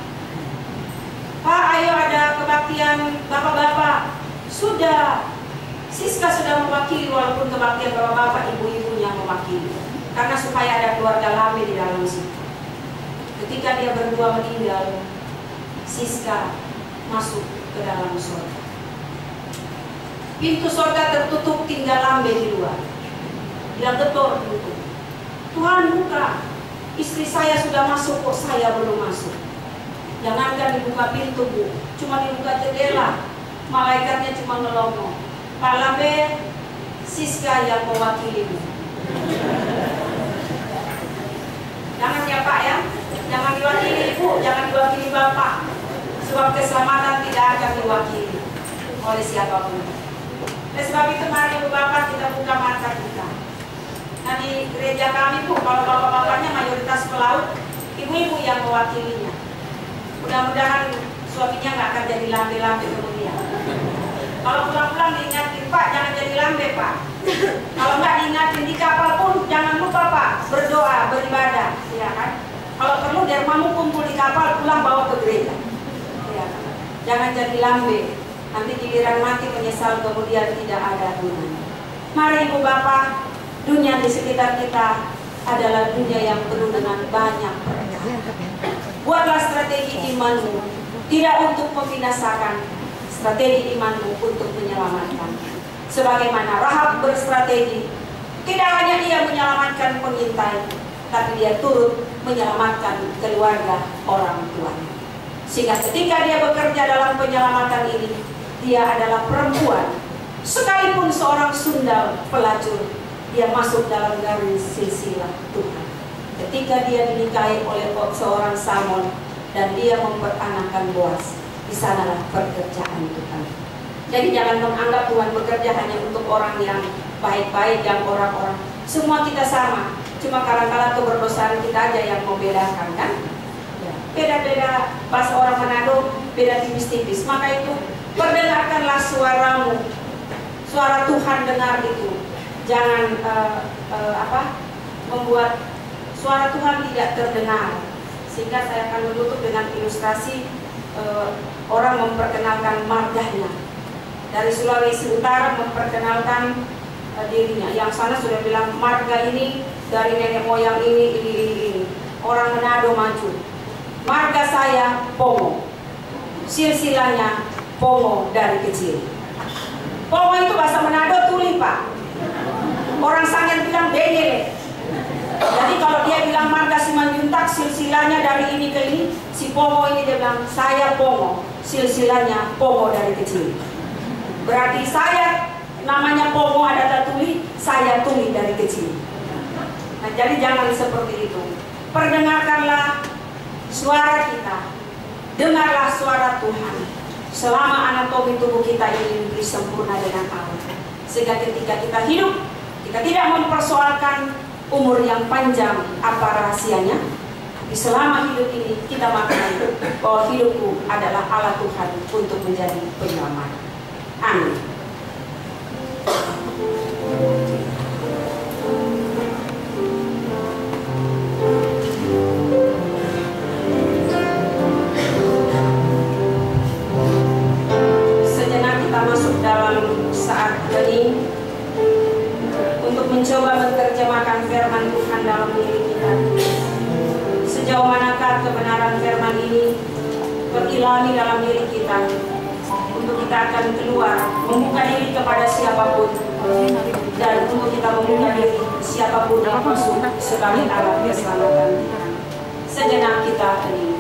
Pak, ayo ada kebaktian bapak-bapak. Sudah, Siska sudah mewakili walaupun kebaktian bapak-bapak ibu-ibunya mewakili. Karena supaya ada keluarga Lambe di dalam situ. Ketika dia berdua meninggal, Siska masuk ke dalam surga. Pintu surga tertutup, tinggal Lambe di luar. Dia getor pintu. Tuhan buka. Istri saya sudah masuk kok saya belum masuk. Jangankan dibuka pintu Bu, cuma dibuka jendela, malaikatnya cuma ngelongok. Pak Lambe, Siska yang mewakili Bu. Jangan ya Pak ya, jangan diwakili Ibu, jangan diwakili Bapak. Sebab keselamatan tidak akan diwakili oleh siapapun. Oleh sebab itu mari Ibu Bapak kita buka mata kita. Nah di gereja kami Bu, kalau bapak-bapaknya mayoritas pelaut, ibu-ibu yang mewakilinya. Mudah-mudahan suaminya nggak akan jadi lambe-lambe kemudian. Kalau pulang-pulang diingatin, Pak jangan jadi lambe Pak. Kalau nggak diingatin di kapal pun jangan lupa Pak berdoa, beribadah, ya kan? Kalau perlu dermamu kumpul di kapal, pulang bawa ke gereja. Ya kan? Jangan jadi lambe. Nanti giliran mati menyesal kemudian tidak ada gunanya. Mari Ibu Bapak, dunia di sekitar kita adalah dunia yang penuh dengan banyak perencanaan. Buatlah strategi imanmu, tidak untuk membinasakan, strategi imanmu untuk menyelamatkan. Sebagaimana Rahab berstrategi, tidak hanya dia menyelamatkan pengintai, tapi dia turut menyelamatkan keluarga orang tuanya. Sehingga ketika dia bekerja dalam penyelamatan ini, dia adalah perempuan. Sekalipun seorang sundal pelacur, dia masuk dalam garis silsilah Tuhan. Ketika dia dinikahi oleh seorang Samon dan dia memperanakan Boas, di sanalah pekerjaan Tuhan. Jadi jangan menganggap Tuhan bekerja hanya untuk orang yang baik-baik, yang orang-orang. Semua kita sama, cuma kadang-kadang keberdosaan kita aja yang membedakan, kan? Beda-beda, bahasa orang Manado beda tipis-tipis. Maka itu perdengarkanlah suaramu, suara Tuhan dengar itu. Jangan uh, uh, apa membuat suara Tuhan tidak terdengar. Sehingga saya akan menutup dengan ilustrasi uh, orang memperkenalkan marganya. Dari Sulawesi Utara memperkenalkan uh, dirinya. Yang sana sudah bilang marga ini dari nenek moyang ini, ini, ini, ini. Orang Manado maju. Marga saya Pongo. Silsilahnya Pongo dari kecil. Pongo itu bahasa Manado tuli, Pak. Orang Sangir bilang bengele. Jadi kalau dia bilang marga Simanjuntak, silsilahnya dari ini ke ini, si Pongo ini dia bilang saya Pongo, silsilahnya Pongo dari kecil. Berarti saya namanya Pongo ada tuli, saya tuli dari kecil. Nah, jadi jangan seperti itu. Perdengarkanlah suara kita, dengarlah suara Tuhan. Selama anatomi tubuh kita ini diberi sempurna dengan Allah, sehingga ketika kita hidup, kita tidak mempersoalkan umur yang panjang apa rahasianya. Tapi selama hidup ini kita maknai bahwa hidupku adalah Allah Tuhan untuk menjadi penyelamat. Amin. Sejenak kita masuk dalam saat hening untuk mencoba menerjemahkan firman Tuhan dalam diri kita. Sejauh manakah kebenaran firman ini berilhami dalam diri kita, untuk kita akan keluar membuka diri kepada siapapun, dan untuk kita membuka diri siapapun yang masuk sebagai alat keselamatan. Sejenak kita hening.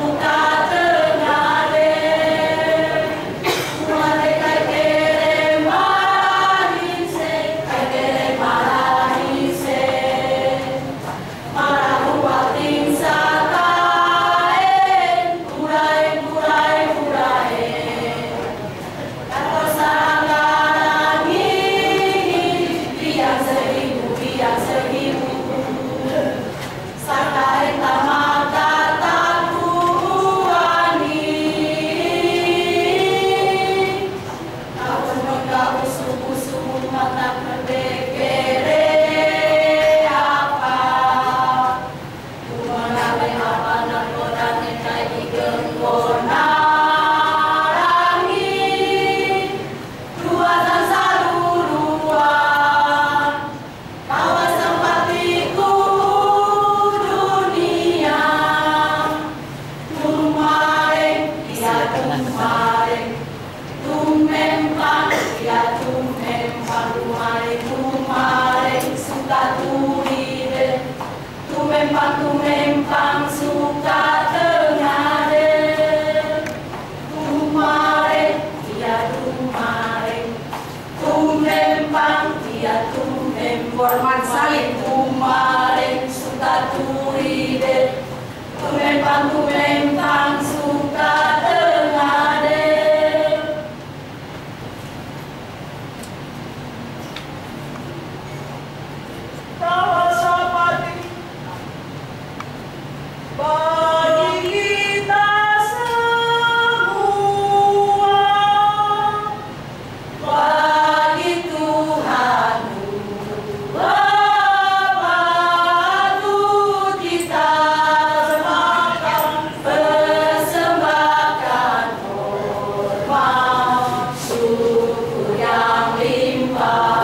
Tumempang tumempang suka tengade, tumare dia tumare, tumempang dia tumem hormat salib tumare suka tuide, tumempang tumempang suka tengade. Bagi kita semua, bagi Tuhan Bapa kita persembahkan, persembahkan hormat syukur yang limpah.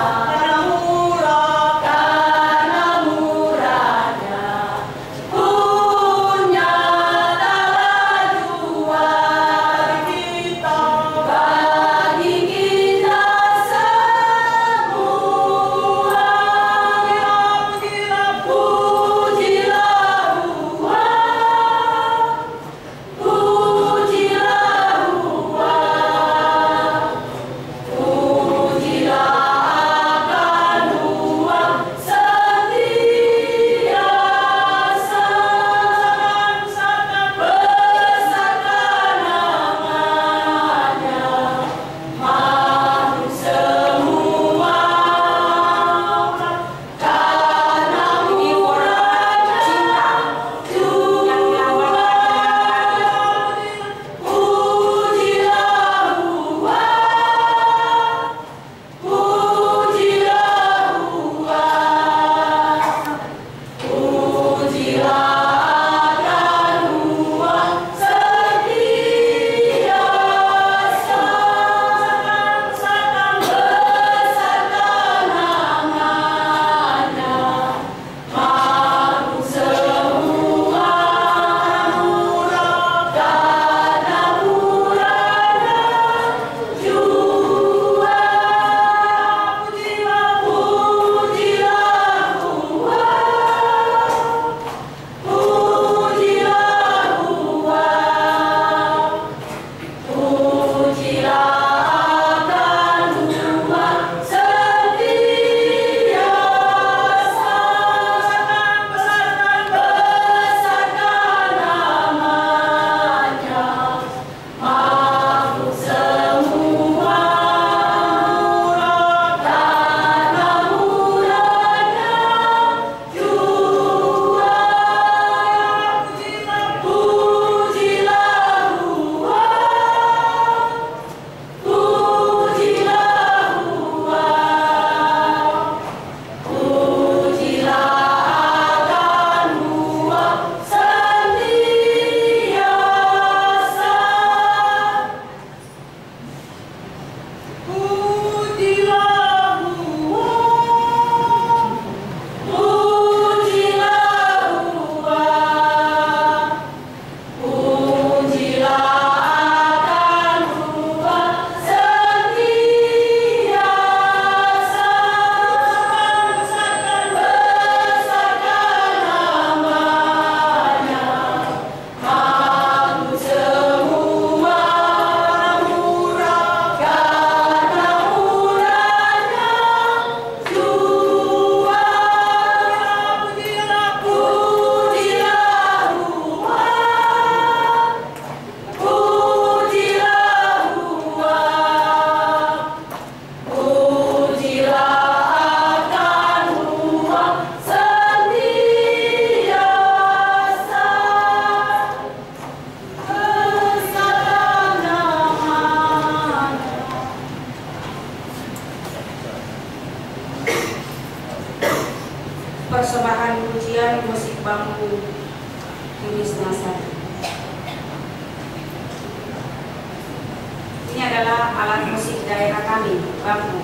Persembahan pujian musik bambu Yunis Nasar. Ini adalah alat musik daerah kami, bambu.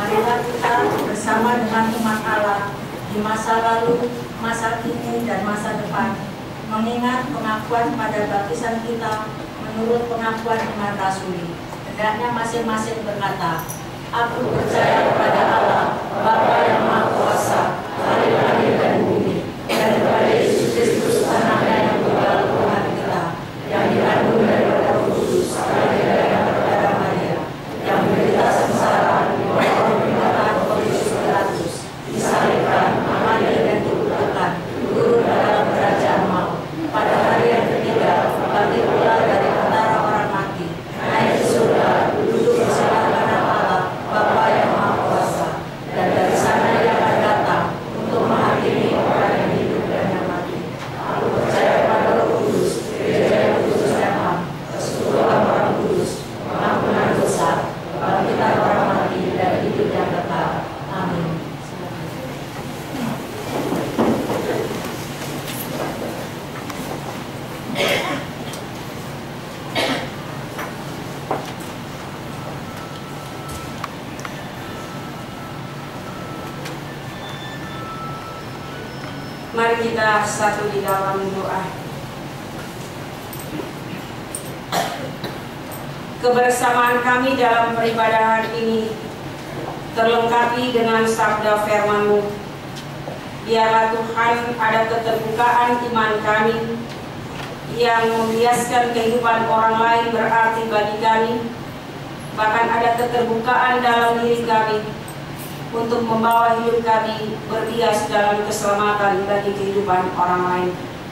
marilah kita bersama dengan umat Allah di masa lalu, masa kini, dan masa depan, mengingat pengakuan pada baptisan kita menurut pengakuan iman rasuli. Hendaknya masing-masing berkata, aku percaya kepada Allah, Bapa yang Maha Kuasa, Khalik langit dan bumi, dan kepada Yesus Kristus, Anaknya yang tunggal Tuhan kita, yang dikandung dari Roh Kudus, dari Bapa Maria, yang menderita sengsara di bawah pemerintahan Pontius Pilatus, disalibkan, mati dan dikuburkan, turun dalam kerajaan maut. Pada hari yang ketiga, bangkit pula dari antara orang mati, naik ke surga, duduk bersama kanan Allah, Bapa yang Maha Kuasa, dan dari sana Ia akan datang untuk menghakimi orang yang hidup dan yang mati. Aku percaya pada Roh Kudus, Gereja yang kudus dan am, persekutuan orang kudus, pengampunan dosa, kebangkitan orang mati, dan hidup yang kekal. Amin. Mari kita satu di dalam doa. Kebersamaan kami dalam peribadahan ini terlengkapi dengan sabda firman-Mu. Biarlah Tuhan ada keterbukaan iman kami yang membiaskan kehidupan orang lain berarti bagi kami. Bahkan ada keterbukaan dalam diri kami untuk membawa hidup kami berhias dalam keselamatan bagi kehidupan orang lain.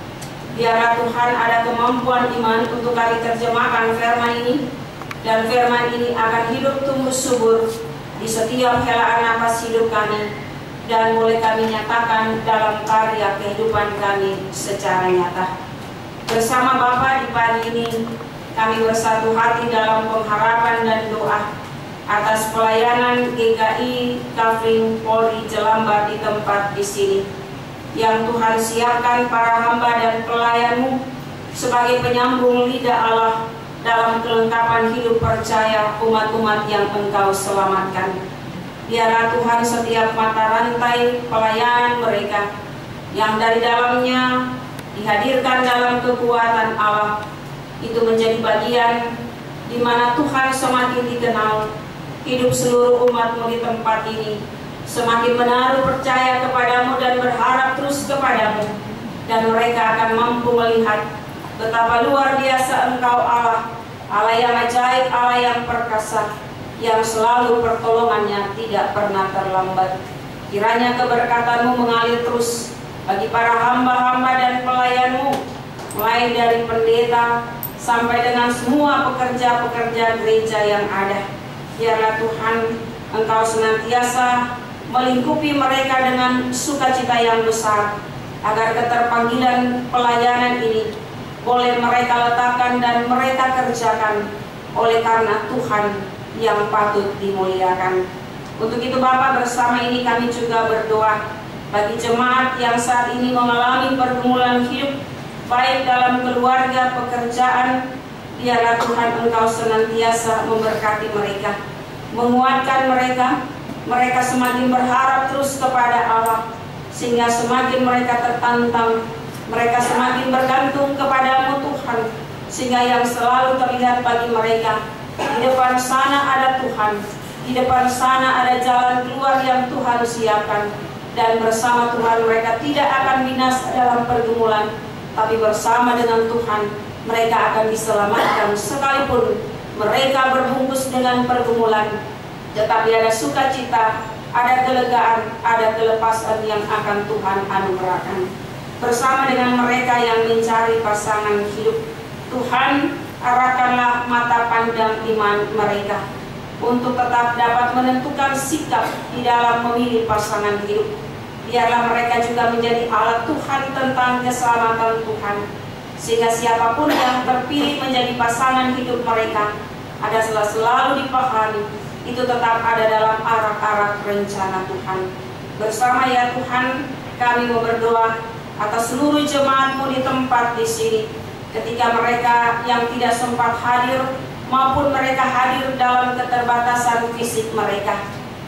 Biarlah Tuhan ada kemampuan iman untuk kami terjemahkan firman ini, dan firman ini akan hidup tumbuh subur di setiap helaan nafas hidup kami, dan boleh kami nyatakan dalam karya kehidupan kami secara nyata. Bersama Bapa di pagi ini, kami bersatu hati dalam pengharapan dan doa atas pelayanan G K I Kavling Polri Jelambar di tempat di sini, yang Tuhan siapkan para hamba dan pelayan-Mu sebagai penyambung lidah Allah dalam kelengkapan hidup percaya umat-umat yang Engkau selamatkan. Biarlah Tuhan setiap mata rantai pelayanan mereka yang dari dalamnya dihadirkan dalam kekuatan Allah itu menjadi bagian di mana Tuhan semakin dikenal. Hidup seluruh umat-Mu di tempat ini semakin menaruh percaya kepada-Mu dan berharap terus kepada-Mu, dan mereka akan mampu melihat betapa luar biasa Engkau Allah, Allah yang ajaib, Allah yang perkasa, yang selalu pertolongannya tidak pernah terlambat. Kiranya keberkatan-Mu mengalir terus bagi para hamba-hamba dan pelayan-Mu, mulai dari pendeta sampai dengan semua pekerja-pekerja gereja yang ada. Biarlah Tuhan Engkau senantiasa melingkupi mereka dengan sukacita yang besar, agar keterpanggilan pelayanan ini boleh mereka letakkan dan mereka kerjakan oleh karena Tuhan yang patut dimuliakan. Untuk itu Bapa, bersama ini kami juga berdoa bagi jemaat yang saat ini mengalami pergumulan hidup, baik dalam keluarga, pekerjaan. Biarlah Tuhan Engkau senantiasa memberkati mereka, menguatkan mereka, mereka semakin berharap terus kepada Allah, sehingga semakin mereka tertantang, mereka semakin bergantung kepada-Mu Tuhan, sehingga yang selalu terlihat bagi mereka, di depan sana ada Tuhan, di depan sana ada jalan keluar yang Tuhan siapkan, dan bersama Tuhan mereka tidak akan binasa dalam pergumulan, tapi bersama dengan Tuhan mereka akan diselamatkan, sekalipun mereka berbungkus dengan pergumulan, tetapi ada sukacita, ada kelegaan, ada kelepasan yang akan Tuhan anugerahkan. Bersama dengan mereka yang mencari pasangan hidup, Tuhan arahkanlah mata pandang iman mereka untuk tetap dapat menentukan sikap di dalam memilih pasangan hidup. Biarlah mereka juga menjadi alat Tuhan tentang keselamatan Tuhan, sehingga siapapun yang terpilih menjadi pasangan hidup mereka ada selalu dipahami itu tetap ada dalam arah-arah rencana Tuhan. Bersama ya Tuhan, kami mau berdoa atas seluruh jemaat-Mu di tempat di sini, ketika mereka yang tidak sempat hadir maupun mereka hadir dalam keterbatasan fisik mereka.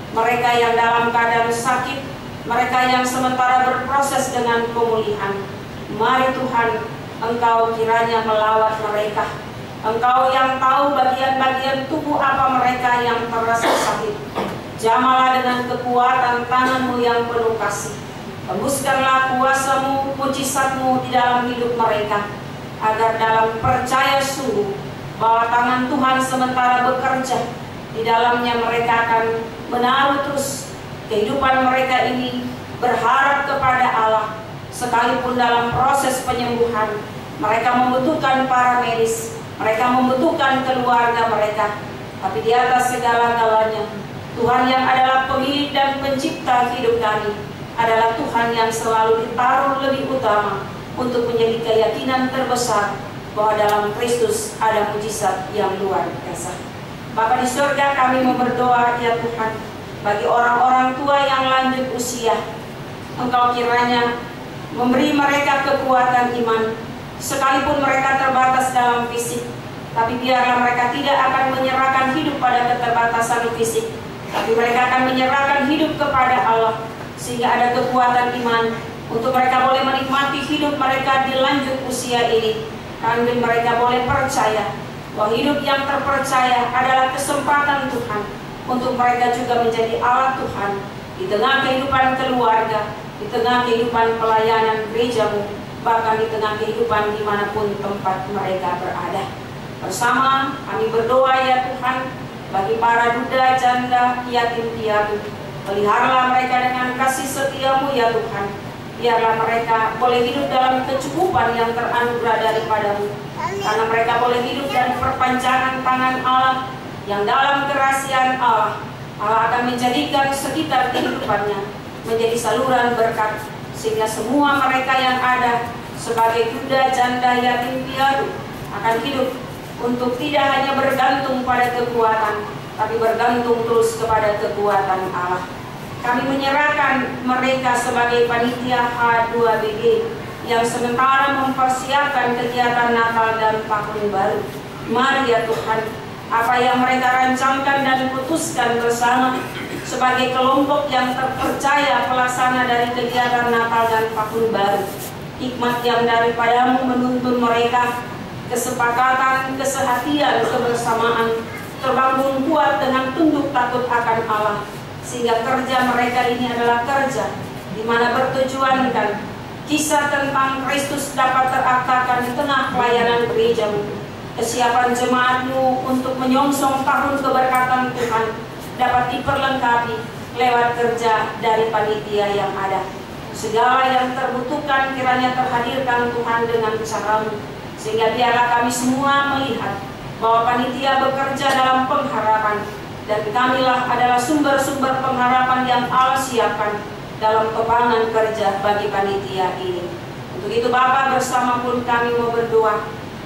mereka yang dalam keadaan sakit, mereka yang sementara berproses dengan pemulihan. Mari Tuhan, Engkau kiranya melawat mereka. Engkau yang tahu bagian-bagian tubuh apa mereka yang terasa sakit. Jamalah dengan kekuatan tangan-Mu yang penuh kasih. Tembuskanlah kuasa-Mu, mujizat-Mu di dalam hidup mereka, agar dalam percaya sungguh bahwa tangan Tuhan sementara bekerja, di dalamnya mereka akan menaruh terus kehidupan mereka ini berharap kepada Allah. Sekalipun dalam proses penyembuhan mereka membutuhkan para medis, mereka membutuhkan keluarga mereka, tapi di atas segala-galanya Tuhan yang adalah pemilik dan pencipta hidup kami adalah Tuhan yang selalu ditaruh lebih utama untuk menjadi keyakinan terbesar bahwa dalam Kristus ada mujizat yang luar biasa. Bapa di surga, kami mau berdoa ya Tuhan, bagi orang-orang tua yang lanjut usia, Engkau kiranya memberi mereka kekuatan iman, sekalipun mereka terbatas dalam fisik, tapi biarlah mereka tidak akan menyerahkan hidup pada keterbatasan fisik, tapi mereka akan menyerahkan hidup kepada Allah, sehingga ada kekuatan iman untuk mereka boleh menikmati hidup mereka di lanjut usia ini. Sambil mereka boleh percaya bahwa hidup yang terpercaya adalah kesempatan Tuhan untuk mereka juga menjadi alat Tuhan di tengah kehidupan keluarga, di tengah kehidupan pelayanan gereja-Mu, bahkan di tengah kehidupan dimanapun tempat mereka berada. Bersama kami berdoa ya Tuhan, bagi para duda, janda, yatim piatu, peliharalah mereka dengan kasih setia-Mu ya Tuhan. Biarlah mereka boleh hidup dalam kecukupan yang teranugerah daripada-Mu, karena mereka boleh hidup dari perpanjangan tangan Allah, yang dalam kerahasiaan Allah, Allah akan menjadikan sekitar kehidupannya menjadi saluran berkat, sehingga semua mereka yang ada sebagai duda, janda, yatim piatu akan hidup untuk tidak hanya bergantung pada kekuatan, tapi bergantung terus kepada kekuatan Allah. Kami menyerahkan mereka sebagai panitia H dua B G yang sementara mempersiapkan kegiatan Natal dan Tahun Baru. Mari ya Tuhan, apa yang mereka rancangkan dan putuskan bersama sebagai kelompok yang terpercaya pelaksana dari kegiatan Natal dan Tahun Baru, hikmat yang daripada-Mu menuntun mereka, kesepakatan, kesehatian, kebersamaan, terbangun kuat dengan tunduk takut akan Allah, sehingga kerja mereka ini adalah kerja di mana bertujuankan kisah tentang Kristus dapat teraktakan di tengah pelayanan gereja-Mu. Kesiapan jemaat-Mu untuk menyongsong tahun keberkatan Tuhan dapat diperlengkapi lewat kerja dari panitia yang ada. Segala yang terbutuhkan kiranya terhadirkan Tuhan dengan cara-Mu, sehingga biarlah kami semua melihat bahwa panitia bekerja dalam pengharapan, dan kamilah adalah sumber-sumber pengharapan yang Allah siapkan dalam topangan kerja bagi panitia ini. Untuk itu Bapa, bersama pun kami mau berdoa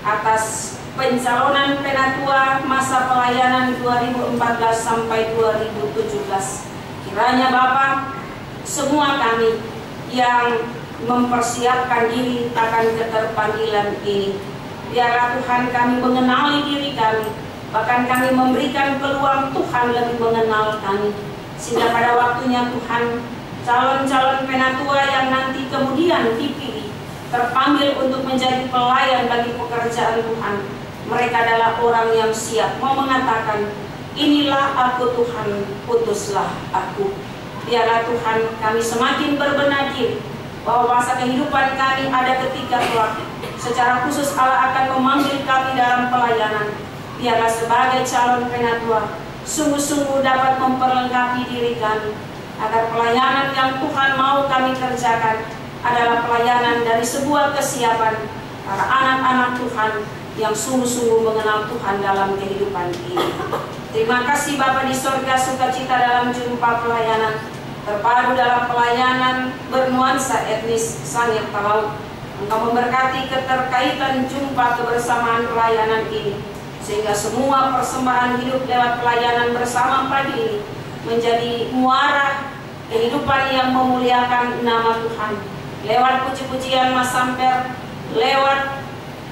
atas pencalonan penatua masa pelayanan dua ribu empat belas sampai dua ribu tujuh belas. Kiranya Bapa, semua kami yang mempersiapkan diri akan keterpanggilan ini, biarlah Tuhan kami mengenali diri kami, bahkan kami memberikan peluang Tuhan lebih mengenal kami, sehingga pada waktunya Tuhan, calon-calon penatua yang nanti kemudian dipilih, terpanggil untuk menjadi pelayan bagi pekerjaan Tuhan, mereka adalah orang yang siap mau mengatakan, inilah aku Tuhan, putuslah aku. Biarlah Tuhan kami semakin berbenah diri bahwa masa kehidupan kami ada ketika kelak, secara khusus Allah akan memanggil kami dalam pelayanan. Biarlah sebagai calon penatua sungguh-sungguh dapat memperlengkapi diri kami, agar pelayanan yang Tuhan mau kami kerjakan adalah pelayanan dari sebuah kesiapan para anak-anak Tuhan yang sungguh-sungguh mengenal Tuhan dalam kehidupan ini. Terima kasih Bapa di sorga, sukacita dalam jumpa pelayanan, terpadu dalam pelayanan bernuansa etnis Sangir Talaut. Engkau memberkati keterkaitan jumpa kebersamaan pelayanan ini, sehingga semua persembahan hidup lewat pelayanan bersama pagi ini menjadi muara kehidupan yang memuliakan nama Tuhan. Lewat puji-pujian Mas Samper, lewat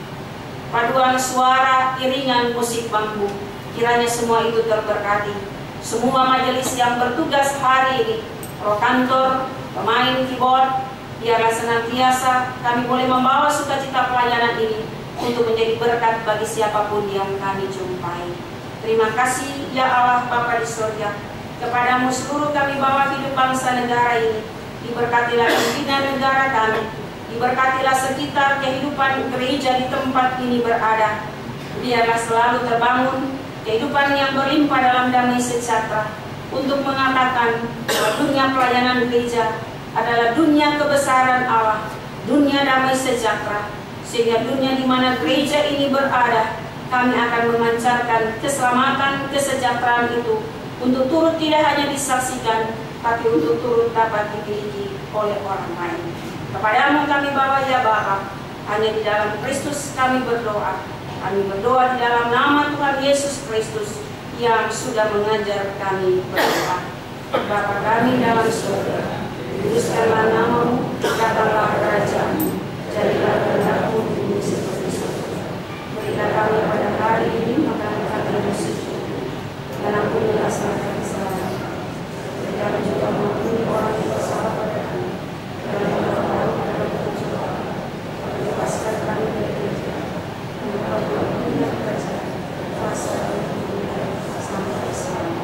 paduan suara, iringan musik bambu, kiranya semua itu terberkati. semua majelis yang bertugas hari ini, pro kantor, pemain keyboard, biarlah senantiasa kami boleh membawa sukacita pelayanan ini untuk menjadi berkat bagi siapapun yang kami jumpai. Terima kasih ya Allah Bapa di surga. Kepadamu seluruh kami bawa hidup bangsa negara ini. Diberkatilah pimpinan negara kami. Diberkatilah sekitar kehidupan gereja di tempat ini berada. Biarlah selalu terbangun kehidupan yang berlimpah dalam damai sejahtera untuk mengatakan bahwa dunia pelayanan gereja adalah dunia kebesaran Allah, dunia damai sejahtera, sehingga dunia di mana gereja ini berada, kami akan memancarkan keselamatan, kesejahteraan itu untuk turut tidak hanya disaksikan, tapi untuk turut dapat dimiliki oleh orang lain. Kepadamu kami bawa ya Bapa, hanya di dalam Kristus kami berdoa. Kami berdoa di dalam nama Tuhan Yesus Kristus yang sudah mengajar kami berdoa. Bapa kami dalam surga, dikuduskanlah namamu, datanglah kerajaanmu, jadilah kehendakmu di bumi seperti surga. Berikan kami pada hari ini makanan kami secukupnya, dan ampunilah segala kesalahan kami. Dan kami juga mengampuni orang yang bersalah pada kami, dan jangan bawa kami pada pencobaan, tapi lepaskan kami dari kejahatan. Engkau telah punya kerajaan, kuasa dan kemuliaan sampai selamanya.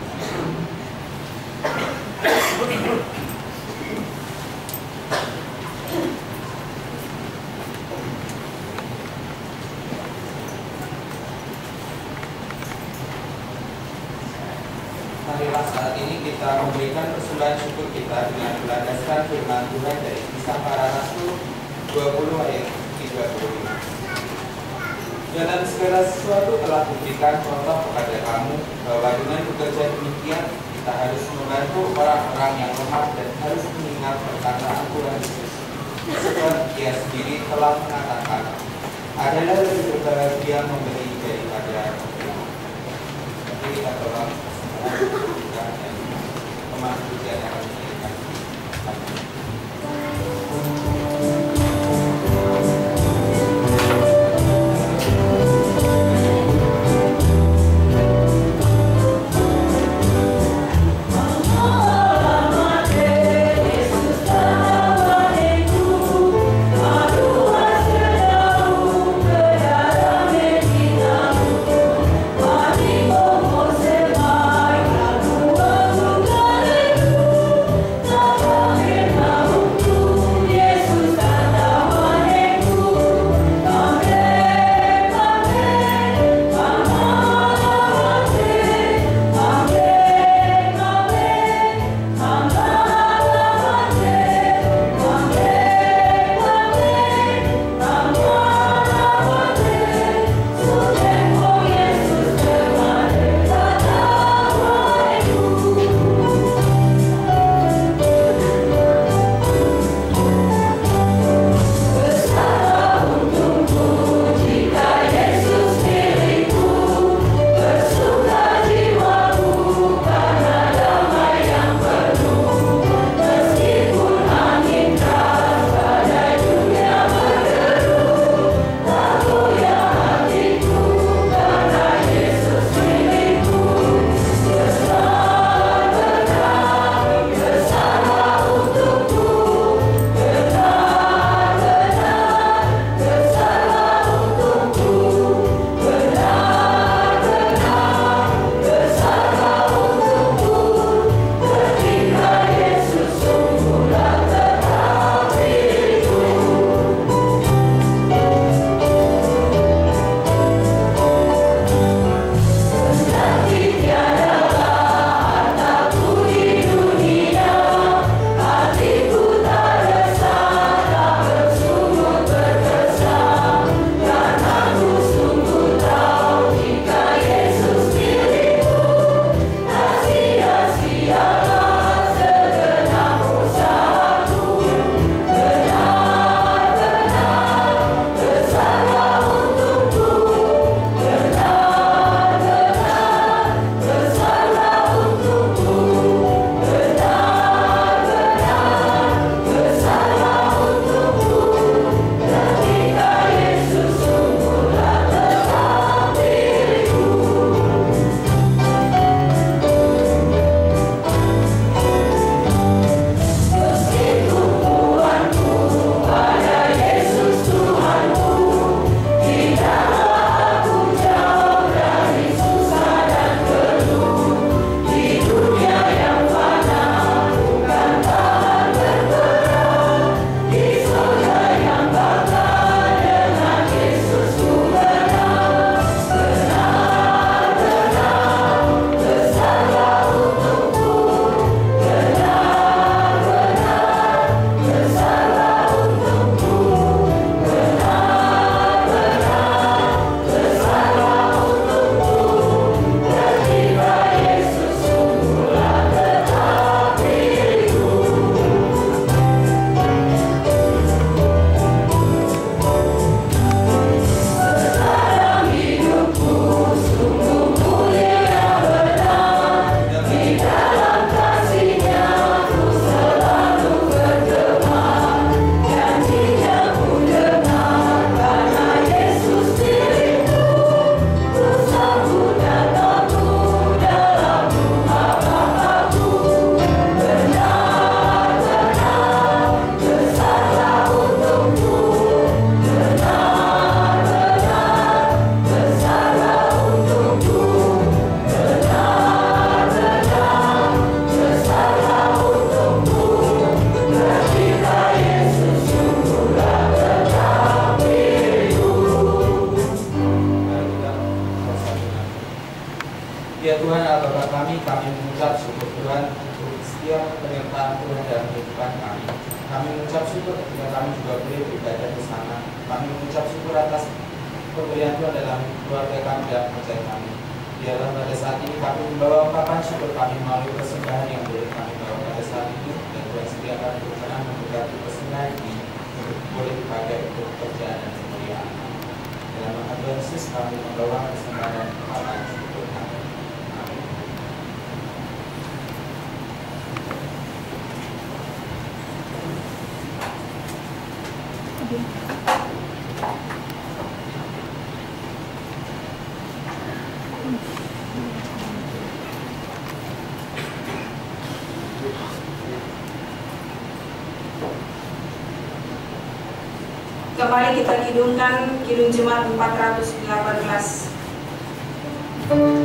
Marilah saat ini kita memberikan persembahan syukur kita dengan berlandaskan firman Tuhan dari Kisah Para Rasul dua puluh ayat tiga puluh lima. Dalam segala sesuatu telah memberikan contoh kepada kamu bahwa dengan bekerja demikian kita harus membantu orang-orang yang lemah dan harus mengingat perkataan Tuhan Yesus. Sebab Dia sendiri telah mengatakan, adalah lebih berbahagia memberi daripada memberi. Jadi kita tolong dan kemanusiaan yang harus diberikan. Thank you. setiap penyertaan Tuhan dalam kehidupan kami. Kami mengucap syukur ketika kami juga boleh beribadah di sana. Kami mengucap syukur atas pemberian Tuhan dalam keluarga kami dan pekerjaan kami. Biarlah pada saat ini kami membawa ungkapan syukur kami melalui persembahan yang boleh kami bawa pada saat itu, dan Tuhan setia akan berkenan memberkati persembahan ini untuk boleh dipakai untuk pekerjaan dan kemuliaan. Dalam nama Tuhan Yesus kami membawa persembahan dan ungkapan syukur kami. Amin. Kembali kita kidungkan Kidung Jemaat empat ratus delapan belas.